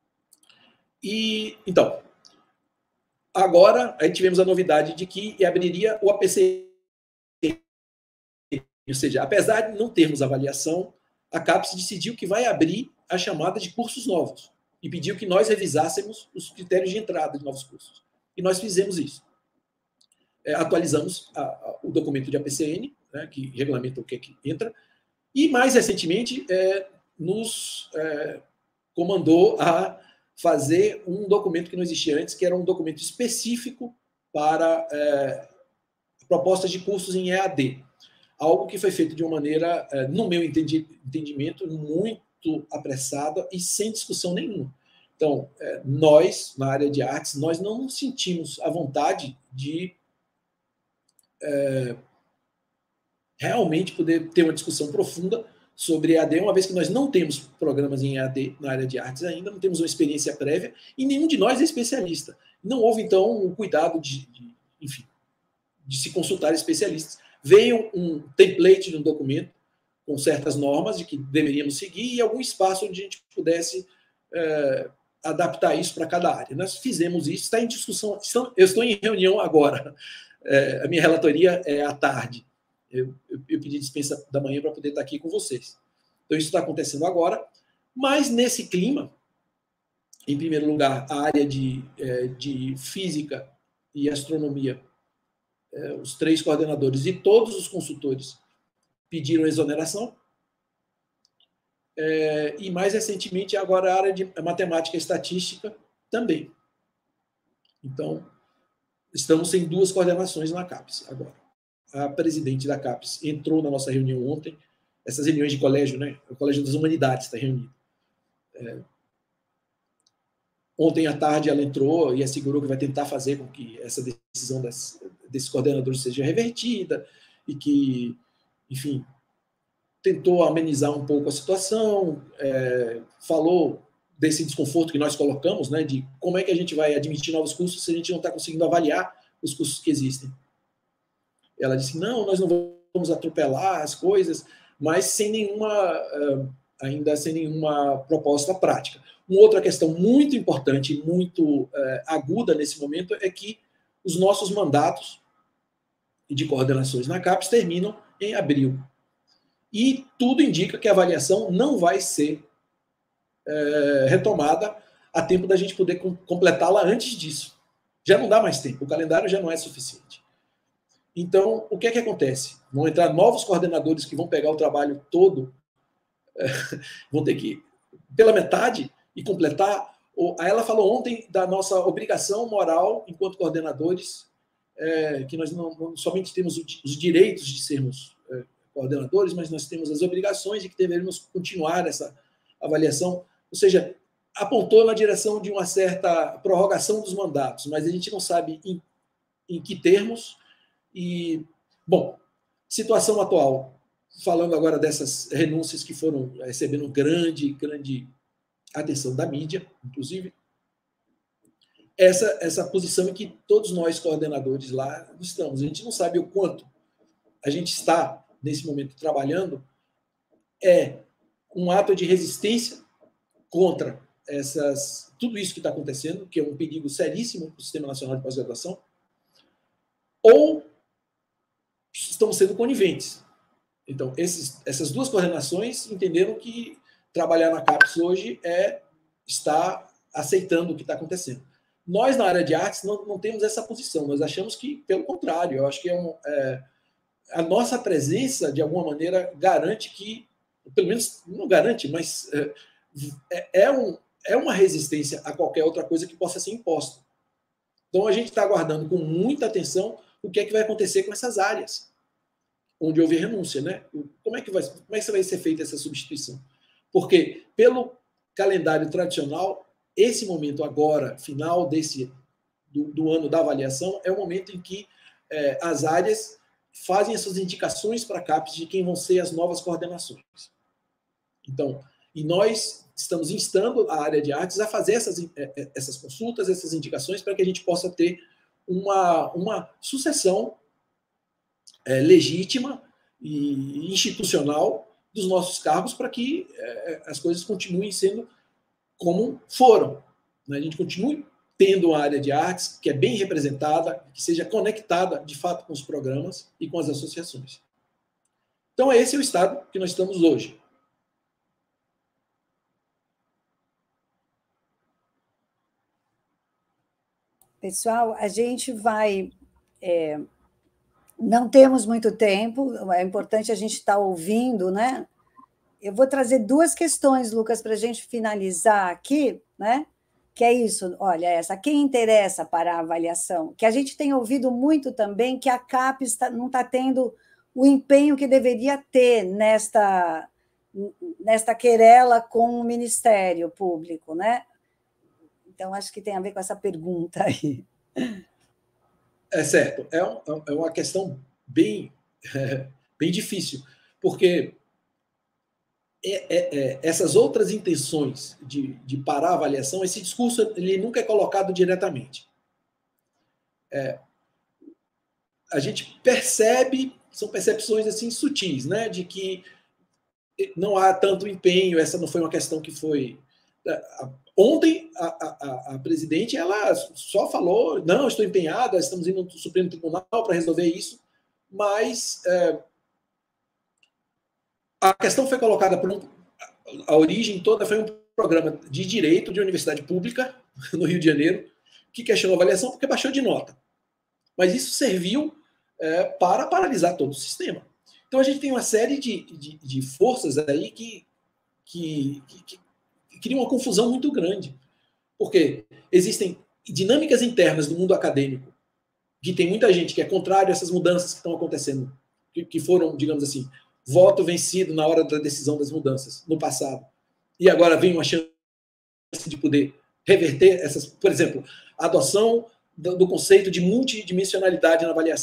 [SPEAKER 3] E, então, agora aí tivemos a novidade de que abriria o A P C N, ou seja, apesar de não termos avaliação, a CAPES decidiu que vai abrir a chamada de cursos novos e pediu que nós revisássemos os critérios de entrada de novos cursos. E nós fizemos isso. É, atualizamos a, a, o documento de A P C N, né, que regulamenta o que, é que entra, e mais recentemente... É, nos é, comandou a fazer um documento que não existia antes, que era um documento específico para é, propostas de cursos em E A D. Algo que foi feito de uma maneira, é, no meu entendi, entendimento, muito apressada e sem discussão nenhuma. Então, é, nós, na área de artes, nós não sentimos a vontade de é, realmente poder ter uma discussão profunda sobre E A D, uma vez que nós não temos programas em E A D na área de artes ainda, não temos uma experiência prévia, e nenhum de nós é especialista. Não houve, então, o um cuidado de, de, enfim, de se consultar especialistas. Veio um template de um documento com certas normas de que deveríamos seguir e algum espaço onde a gente pudesse é, adaptar isso para cada área. Nós fizemos isso, está em discussão. Eu estou em reunião agora. É, a minha relatoria é à tarde. Eu, eu, eu pedi dispensa da manhã para poder estar aqui com vocês. Então, isso está acontecendo agora. Mas, nesse clima, em primeiro lugar, a área de, é, de física e astronomia, é, os três coordenadores e todos os consultores pediram exoneração. É, e, mais recentemente, agora a área de matemática e estatística também. Então, estamos sem duas coordenações na CAPES agora. A presidente da CAPES entrou na nossa reunião ontem, essas reuniões de colégio, né? O Colégio das Humanidades está reunido. É, ontem à tarde ela entrou e assegurou que vai tentar fazer com que essa decisão das, desses coordenadores seja revertida e que enfim, tentou amenizar um pouco a situação, é, falou desse desconforto que nós colocamos, né, de como é que a gente vai admitir novos cursos se a gente não está conseguindo avaliar os cursos que existem. Ela disse, não, nós não vamos atropelar as coisas, mas sem nenhuma, ainda sem nenhuma proposta prática. Uma outra questão muito importante e muito aguda nesse momento é que os nossos mandatos de coordenações na CAPES terminam em abril. E tudo indica que a avaliação não vai ser é, retomada a tempo da gente poder completá-la antes disso. Já não dá mais tempo, o calendário já não é suficiente. Então, o que é que acontece? Vão entrar novos coordenadores que vão pegar o trabalho todo, é, vão ter que ir pela metade e completar. Aí ela falou ontem da nossa obrigação moral enquanto coordenadores, é, que nós não, não somente temos os direitos de sermos é, coordenadores, mas nós temos as obrigações de que devemos continuar essa avaliação. Ou seja, apontou na direção de uma certa prorrogação dos mandatos, mas a gente não sabe em, em que termos. E, bom, situação atual, falando agora dessas renúncias que foram recebendo grande, grande atenção da mídia, inclusive, essa, essa posição em que todos nós, coordenadores lá, estamos. A gente não sabe o quanto a gente está, nesse momento, trabalhando, é um ato de resistência contra essas, tudo isso que está acontecendo, que é um perigo seríssimo para o Sistema Nacional de Pós-Graduação, ou estamos sendo coniventes. Então, esses, essas duas coordenações entenderam que trabalhar na CAPES hoje é estar aceitando o que está acontecendo. Nós, na área de artes, não, não temos essa posição. Nós achamos que, pelo contrário, eu acho que é, um, é a nossa presença, de alguma maneira, garante que, pelo menos, não garante, mas é, é, um, é uma resistência a qualquer outra coisa que possa ser imposta. Então, a gente está aguardando com muita atenção o que é que vai acontecer com essas áreas onde houve renúncia, né? Como é que vai, como é que vai ser feita essa substituição? Porque, pelo calendário tradicional, esse momento agora, final desse, do, do ano da avaliação, é o momento em que é, as áreas fazem essas indicações para a CAPES de quem vão ser as novas coordenações. Então, e nós estamos instando a área de artes a fazer essas, essas consultas, essas indicações, para que a gente possa ter uma, uma sucessão é, legítima e institucional dos nossos cargos para que é, as coisas continuem sendo como foram. Né? A gente continue tendo uma área de artes que é bem representada, que seja conectada, de fato, com os programas e com as associações. Então, esse é o estado que nós estamos hoje.
[SPEAKER 2] Pessoal, a gente vai... É, não temos muito tempo, é importante a gente estar ouvindo, né? Eu vou trazer duas questões, Lucas, para a gente finalizar aqui, né? Que é isso, olha, essa, quem interessa para a avaliação? Que a gente tem ouvido muito também que a CAPES tá, não está tendo o empenho que deveria ter nesta, nesta querela com o Ministério Público, né? Então, acho que tem a ver com essa pergunta aí.
[SPEAKER 3] É certo, é, um, é uma questão bem, é, bem difícil, porque é, é, é, essas outras intenções de, de parar a avaliação, esse discurso ele nunca é colocado diretamente. É, a gente percebe, são percepções assim sutis, né, de que não há tanto empenho, essa não foi uma questão que foi... Ontem, a, a, a presidente ela só falou, não, estou empenhada, estamos indo no Supremo Tribunal para resolver isso, mas é, a questão foi colocada por um, a origem toda foi um programa de direito de universidade pública no Rio de Janeiro, que questionou a avaliação porque baixou de nota. Mas isso serviu é, para paralisar todo o sistema. Então a gente tem uma série de, de, de forças aí que, que, que, que criam uma confusão muito grande. Porque existem dinâmicas internas do mundo acadêmico, que tem muita gente que é contrário a essas mudanças que estão acontecendo, que, que foram, digamos assim, voto vencido na hora da decisão das mudanças, no passado. E agora vem uma chance de poder reverter essas... Por exemplo, a adoção do, do conceito de multidimensionalidade na avaliação.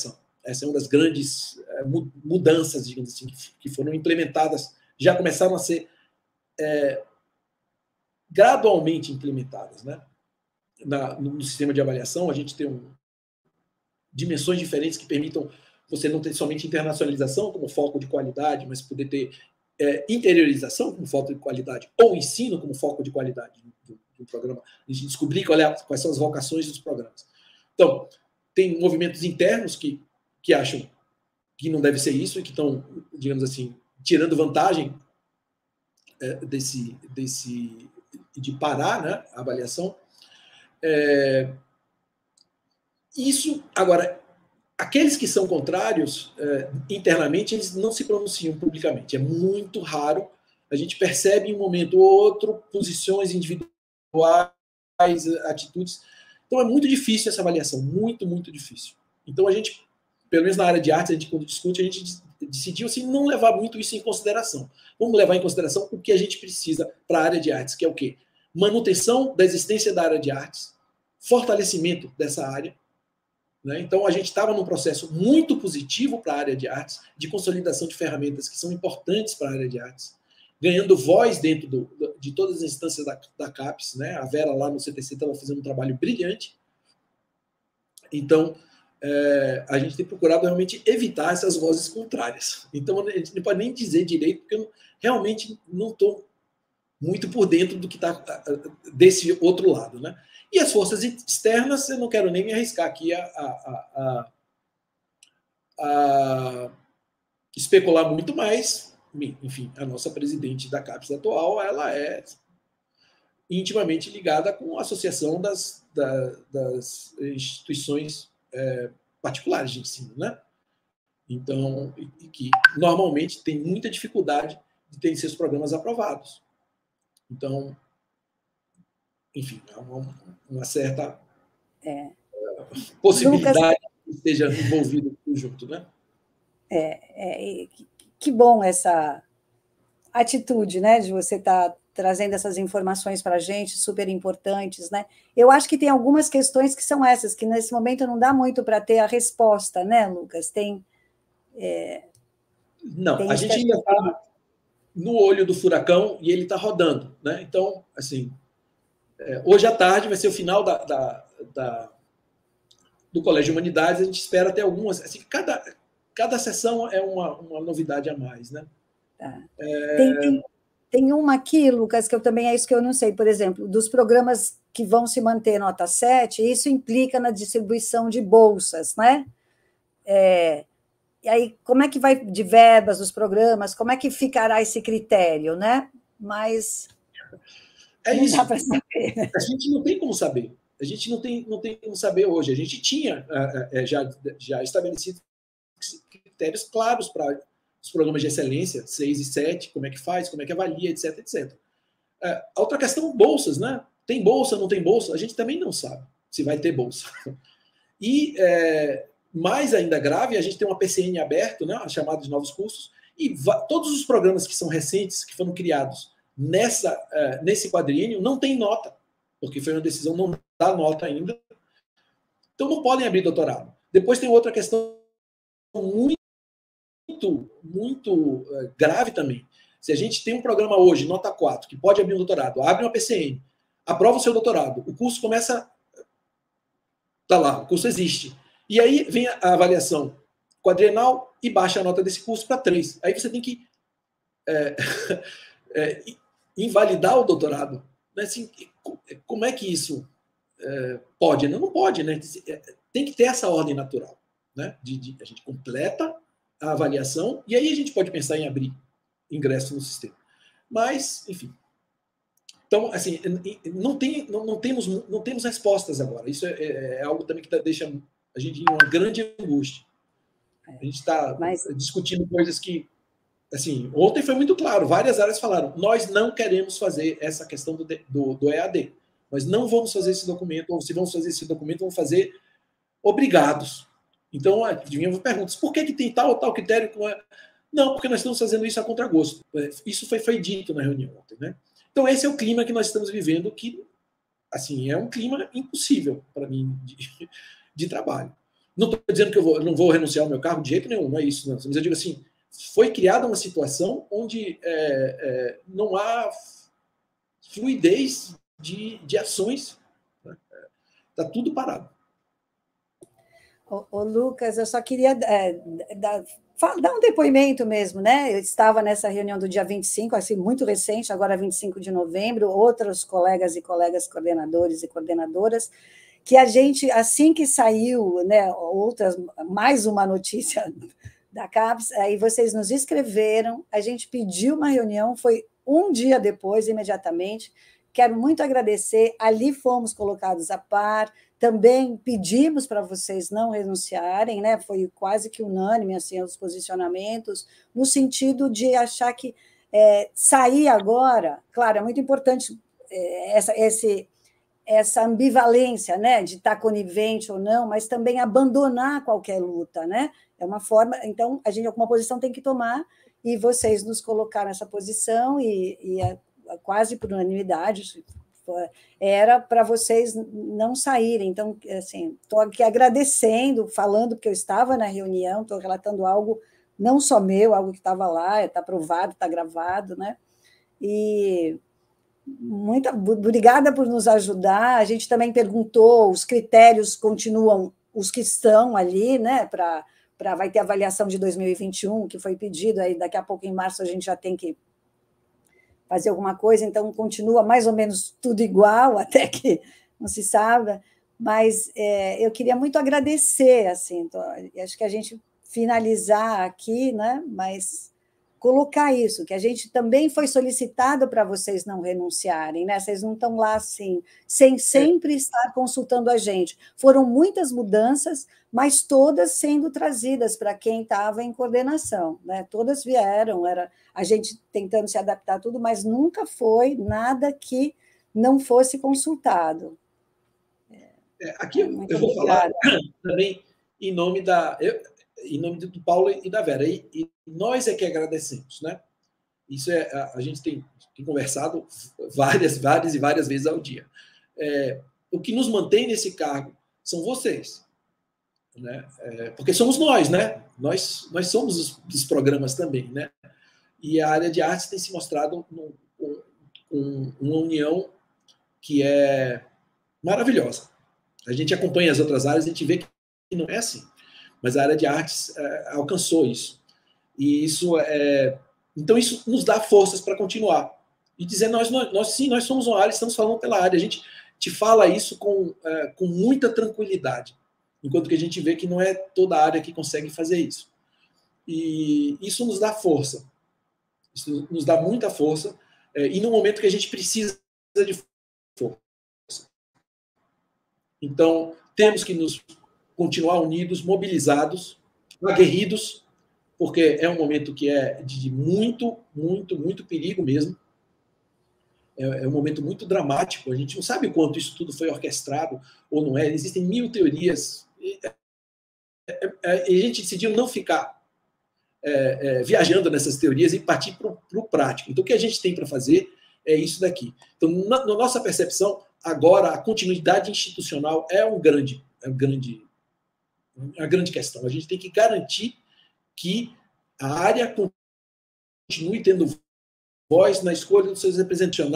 [SPEAKER 3] Essa é uma das grandes é, mudanças, digamos assim, que foram implementadas, já começaram a ser é, gradualmente implementadas, né? Na, no sistema de avaliação, a gente tem um, dimensões diferentes que permitam você não ter somente internacionalização como foco de qualidade, mas poder ter é, interiorização como foco de qualidade, ou ensino como foco de qualidade do, do programa. A gente descobrir qual é, quais são as vocações dos programas. Então, tem movimentos internos que, que acham que não deve ser isso e que estão, digamos assim, tirando vantagem é, desse, desse, de parar, né, a avaliação. É, isso, agora, aqueles que são contrários, é, internamente, eles não se pronunciam publicamente. É muito raro. A gente percebe em um momento ou outro posições individuais, atitudes. Então, é muito difícil essa avaliação. Muito, muito difícil. Então, a gente, pelo menos na área de artes, a gente, quando discute, a gente decidiu assim, não levar muito isso em consideração. Vamos levar em consideração o que a gente precisa para a área de artes, que é o quê? Manutenção da existência da área de artes, fortalecimento dessa área. Né? Então, a gente estava num processo muito positivo para a área de artes, de consolidação de ferramentas que são importantes para a área de artes, ganhando voz dentro do, de todas as instâncias da, da CAPES. Né? A Vera, lá no C T C, estava fazendo um trabalho brilhante. Então, é, a gente tem procurado realmente evitar essas vozes contrárias. Então, a gente não pode nem dizer direito, porque eu realmente não estou muito por dentro do que está desse outro lado. Né? E as forças externas, eu não quero nem me arriscar aqui a, a, a, a especular muito mais. Enfim, a nossa presidente da CAPES atual, ela é intimamente ligada com a associação das, da, das instituições é, particulares de ensino, né? Então, e, e que normalmente tem muita dificuldade de ter seus programas aprovados. Então, enfim, há uma, uma certa é. possibilidade Lucas, que esteja envolvido junto, né?
[SPEAKER 2] É, é, que bom essa atitude, né, de você estar tá trazendo essas informações para a gente, super importantes, né? Eu acho que tem algumas questões que são essas, que nesse momento não dá muito para ter a resposta, né, Lucas? Tem. É,
[SPEAKER 3] não, tem a gente ainda está no olho do furacão e ele está rodando, né? Então, assim, é, hoje à tarde vai ser o final da, da, da, do Colégio de Humanidades, a gente espera ter algumas. Assim, cada, cada sessão é uma, uma novidade a mais, né?
[SPEAKER 2] Tá. É... Tem, tem, tem uma aqui, Lucas, que eu também é isso que eu não sei, por exemplo, dos programas que vão se manter nota sete, isso implica na distribuição de bolsas, né? É, e aí, como é que vai de verbas dos programas, como é que ficará esse critério, né? Mas
[SPEAKER 3] é não isso. Dá para saber. A gente não tem como saber. A gente não tem, não tem como saber hoje. A gente tinha uh, uh, já, já estabelecido critérios claros para os programas de excelência, seis e sete, como é que faz, como é que avalia, etc, etcétera. Uh, a outra questão, bolsas, né? Tem bolsa, não tem bolsa? A gente também não sabe se vai ter bolsa. E, é, mais ainda grave, a gente tem uma P C N aberta, né, a chamada de novos cursos, e todos os programas que são recentes, que foram criados nessa, uh, nesse quadriênio, não tem nota, porque foi uma decisão não dar nota ainda. Então, não podem abrir doutorado. Depois tem outra questão muito muito, muito uh, grave também. Se a gente tem um programa hoje, nota quatro, que pode abrir um doutorado, abre uma P C N, aprova o seu doutorado, o curso começa... Está lá, o curso existe. E aí vem a avaliação quadrienal e baixa a nota desse curso para três. Aí você tem que é, é, invalidar o doutorado. Né? Assim, como é que isso é, pode? Não, não pode, né? Tem que ter essa ordem natural. Né? De, de, a gente completa a avaliação, e aí a gente pode pensar em abrir ingresso no sistema. Mas, enfim. Então, assim, não, tem, não, não, temos, não temos respostas agora. Isso é, é algo também que deixa a gente em uma grande angústia. A gente está Mas... discutindo coisas que, assim, ontem foi muito claro, várias áreas falaram, nós não queremos fazer essa questão do, do, do E A D. Nós não vamos fazer esse documento, ou se vamos fazer esse documento, vamos fazer obrigados. Então, vinham perguntas, por que, que tem tal ou tal critério? Não, porque nós estamos fazendo isso a contragosto. Isso foi, foi dito na reunião ontem, né? Então, esse é o clima que nós estamos vivendo, que, assim, é um clima impossível para mim de, de trabalho. não estou dizendo que eu, vou, eu não vou renunciar ao meu cargo de jeito nenhum, não é isso, não. Mas eu digo assim, foi criada uma situação onde é, é, não há fluidez de, de ações. Está, né? Tudo parado.
[SPEAKER 2] Ô, ô, Lucas, eu só queria é, dar, dar um depoimento mesmo, né? Eu estava nessa reunião do dia vinte e cinco, assim, muito recente, agora vinte e cinco de novembro, outros colegas e colegas coordenadores e coordenadoras, que a gente, assim que saiu, né, outras, mais uma notícia da CAPES, aí vocês nos escreveram, a gente pediu uma reunião, foi um dia depois, imediatamente. Quero muito agradecer, ali fomos colocados a par, também pedimos para vocês não renunciarem, né? Foi quase que unânime assim, os posicionamentos, no sentido de achar que é, sair agora, claro, é muito importante é, essa, esse, essa ambivalência, né? De estar conivente ou não, mas também abandonar qualquer luta, né? É uma forma, então, a gente alguma posição tem que tomar, e vocês nos colocaram nessa posição, e, e é, quase por unanimidade, era para vocês não saírem. Então, assim, estou aqui agradecendo, falando que eu estava na reunião, estou relatando algo não só meu, algo que estava lá, está provado, está gravado, né? E muito obrigada por nos ajudar. A gente também perguntou, os critérios continuam os que estão ali, né? Para Pra, vai ter avaliação de dois mil e vinte e um, que foi pedido, aí daqui a pouco, em março, a gente já tem que fazer alguma coisa, então continua mais ou menos tudo igual, até que não se sabe, mas é, eu queria muito agradecer, assim, então, acho que a gente finalizar aqui, né, mas colocar isso, que a gente também foi solicitado para vocês não renunciarem, né? Vocês não estão lá assim, sem sempre estar consultando a gente. Foram muitas mudanças, mas todas sendo trazidas para quem estava em coordenação, né? Todas vieram, era a gente tentando se adaptar a tudo, mas nunca foi nada que não fosse consultado.
[SPEAKER 3] É, aqui eu, eu vou falar também em nome da... Eu, em nome do Paulo e da Vera. E, e nós é que agradecemos, né? Isso é, a, a gente tem, tem conversado várias, várias e várias vezes ao dia. É, o que nos mantém nesse cargo são vocês, né? É, porque somos nós, né? Nós, nós somos os, os programas também, né? E a área de artes tem se mostrado um, um, uma união que é maravilhosa. A gente acompanha as outras áreas e a gente vê que não é assim. Mas a área de artes é, alcançou isso. E isso é... Então, isso nos dá forças para continuar. E dizer, nós, nós, nós sim, nós somos uma área, estamos falando pela área. A gente te fala isso com, é, com muita tranquilidade. Enquanto que a gente vê que não é toda a área que consegue fazer isso. E isso nos dá força. Isso nos dá muita força. É, e no momento que a gente precisa de força. Então, temos que nos... continuar unidos, mobilizados, aguerridos, porque é um momento que é de muito, muito, muito perigo mesmo. É, é um momento muito dramático. A gente não sabe o quanto isso tudo foi orquestrado ou não é. Existem mil teorias. E, é, é, e a gente decidiu não ficar é, é, viajando nessas teorias e partir para o prático. Então, o que a gente tem para fazer é isso daqui. Então, na, na nossa percepção, agora, a continuidade institucional é um grande... É um grande a grande questão. A gente tem que garantir que a área continue tendo voz na escolha do seu representante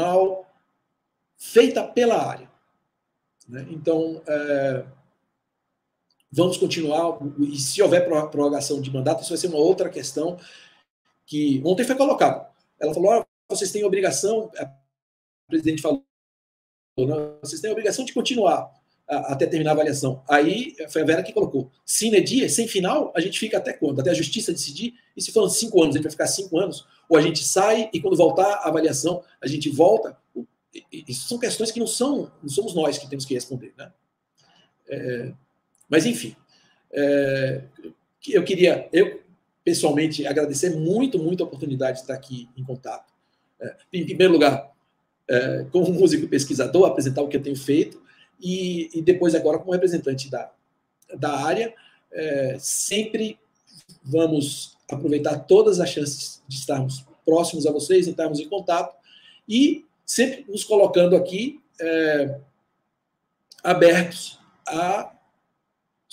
[SPEAKER 3] feita pela área. Então, é, vamos continuar, e se houver prorrogação de mandato, isso vai ser uma outra questão que ontem foi colocado. Ela falou, oh, vocês têm obrigação, a presidente falou, não, vocês têm a obrigação de continuar até terminar a avaliação. Aí foi a Vera que colocou. Sine die, sem final, a gente fica até quando? Até a justiça decidir. E se foram cinco anos, a gente vai ficar cinco anos? Ou a gente sai e quando voltar a avaliação, a gente volta? Isso são questões que não são, não somos nós que temos que responder, né? É, mas, enfim. É, eu queria, eu pessoalmente, agradecer muito, muito a oportunidade de estar aqui em contato. É, em primeiro lugar, é, como músico e pesquisador, apresentar o que eu tenho feito. E, e depois, agora, como representante da, da área, é, sempre vamos aproveitar todas as chances de estarmos próximos a vocês, estarmos em contato, e sempre nos colocando aqui é, abertos a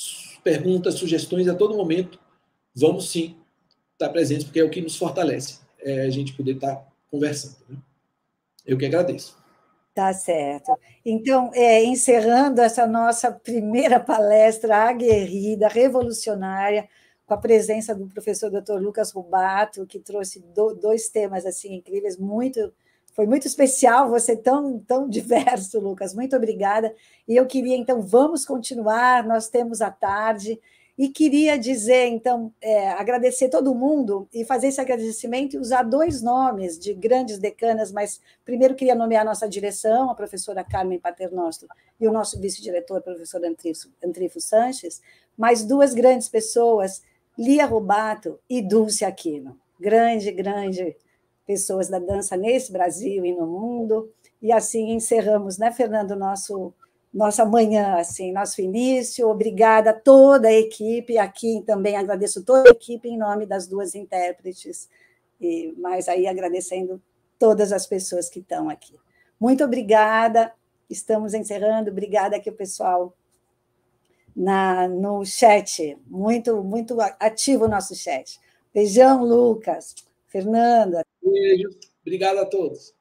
[SPEAKER 3] perguntas, sugestões a todo momento. Vamos sim estar presentes, porque é o que nos fortalece, é a gente poder estar conversando. Né? Eu que agradeço.
[SPEAKER 2] Tá certo. Então, é, encerrando essa nossa primeira palestra aguerrida, revolucionária, com a presença do professor doutor Lucas Rubato, que trouxe do, dois temas assim incríveis, muito, foi muito especial, você tão, tão diverso, Lucas, muito obrigada. E eu queria, então, vamos continuar, nós temos a tarde, e queria dizer, então, é, agradecer todo mundo e fazer esse agradecimento e usar dois nomes de grandes decanas, mas primeiro queria nomear a nossa direção, a professora Carmen Paternostro, e o nosso vice-diretor, professor Antrifo, Antrifo Sanches, mais duas grandes pessoas, Lia Rubato e Dulce Aquino, grande, grande pessoas da dança nesse Brasil e no mundo, e assim encerramos, né, Fernando, nosso... nossa manhã, assim, nosso início. Obrigada a toda a equipe. Aqui também agradeço toda a equipe em nome das duas intérpretes, e, mas aí agradecendo todas as pessoas que estão aqui. Muito obrigada. Estamos encerrando. Obrigada aqui o pessoal na, no chat. Muito, muito ativo o nosso chat. Beijão, Lucas. Fernanda.
[SPEAKER 3] Beijo. Obrigado a todos.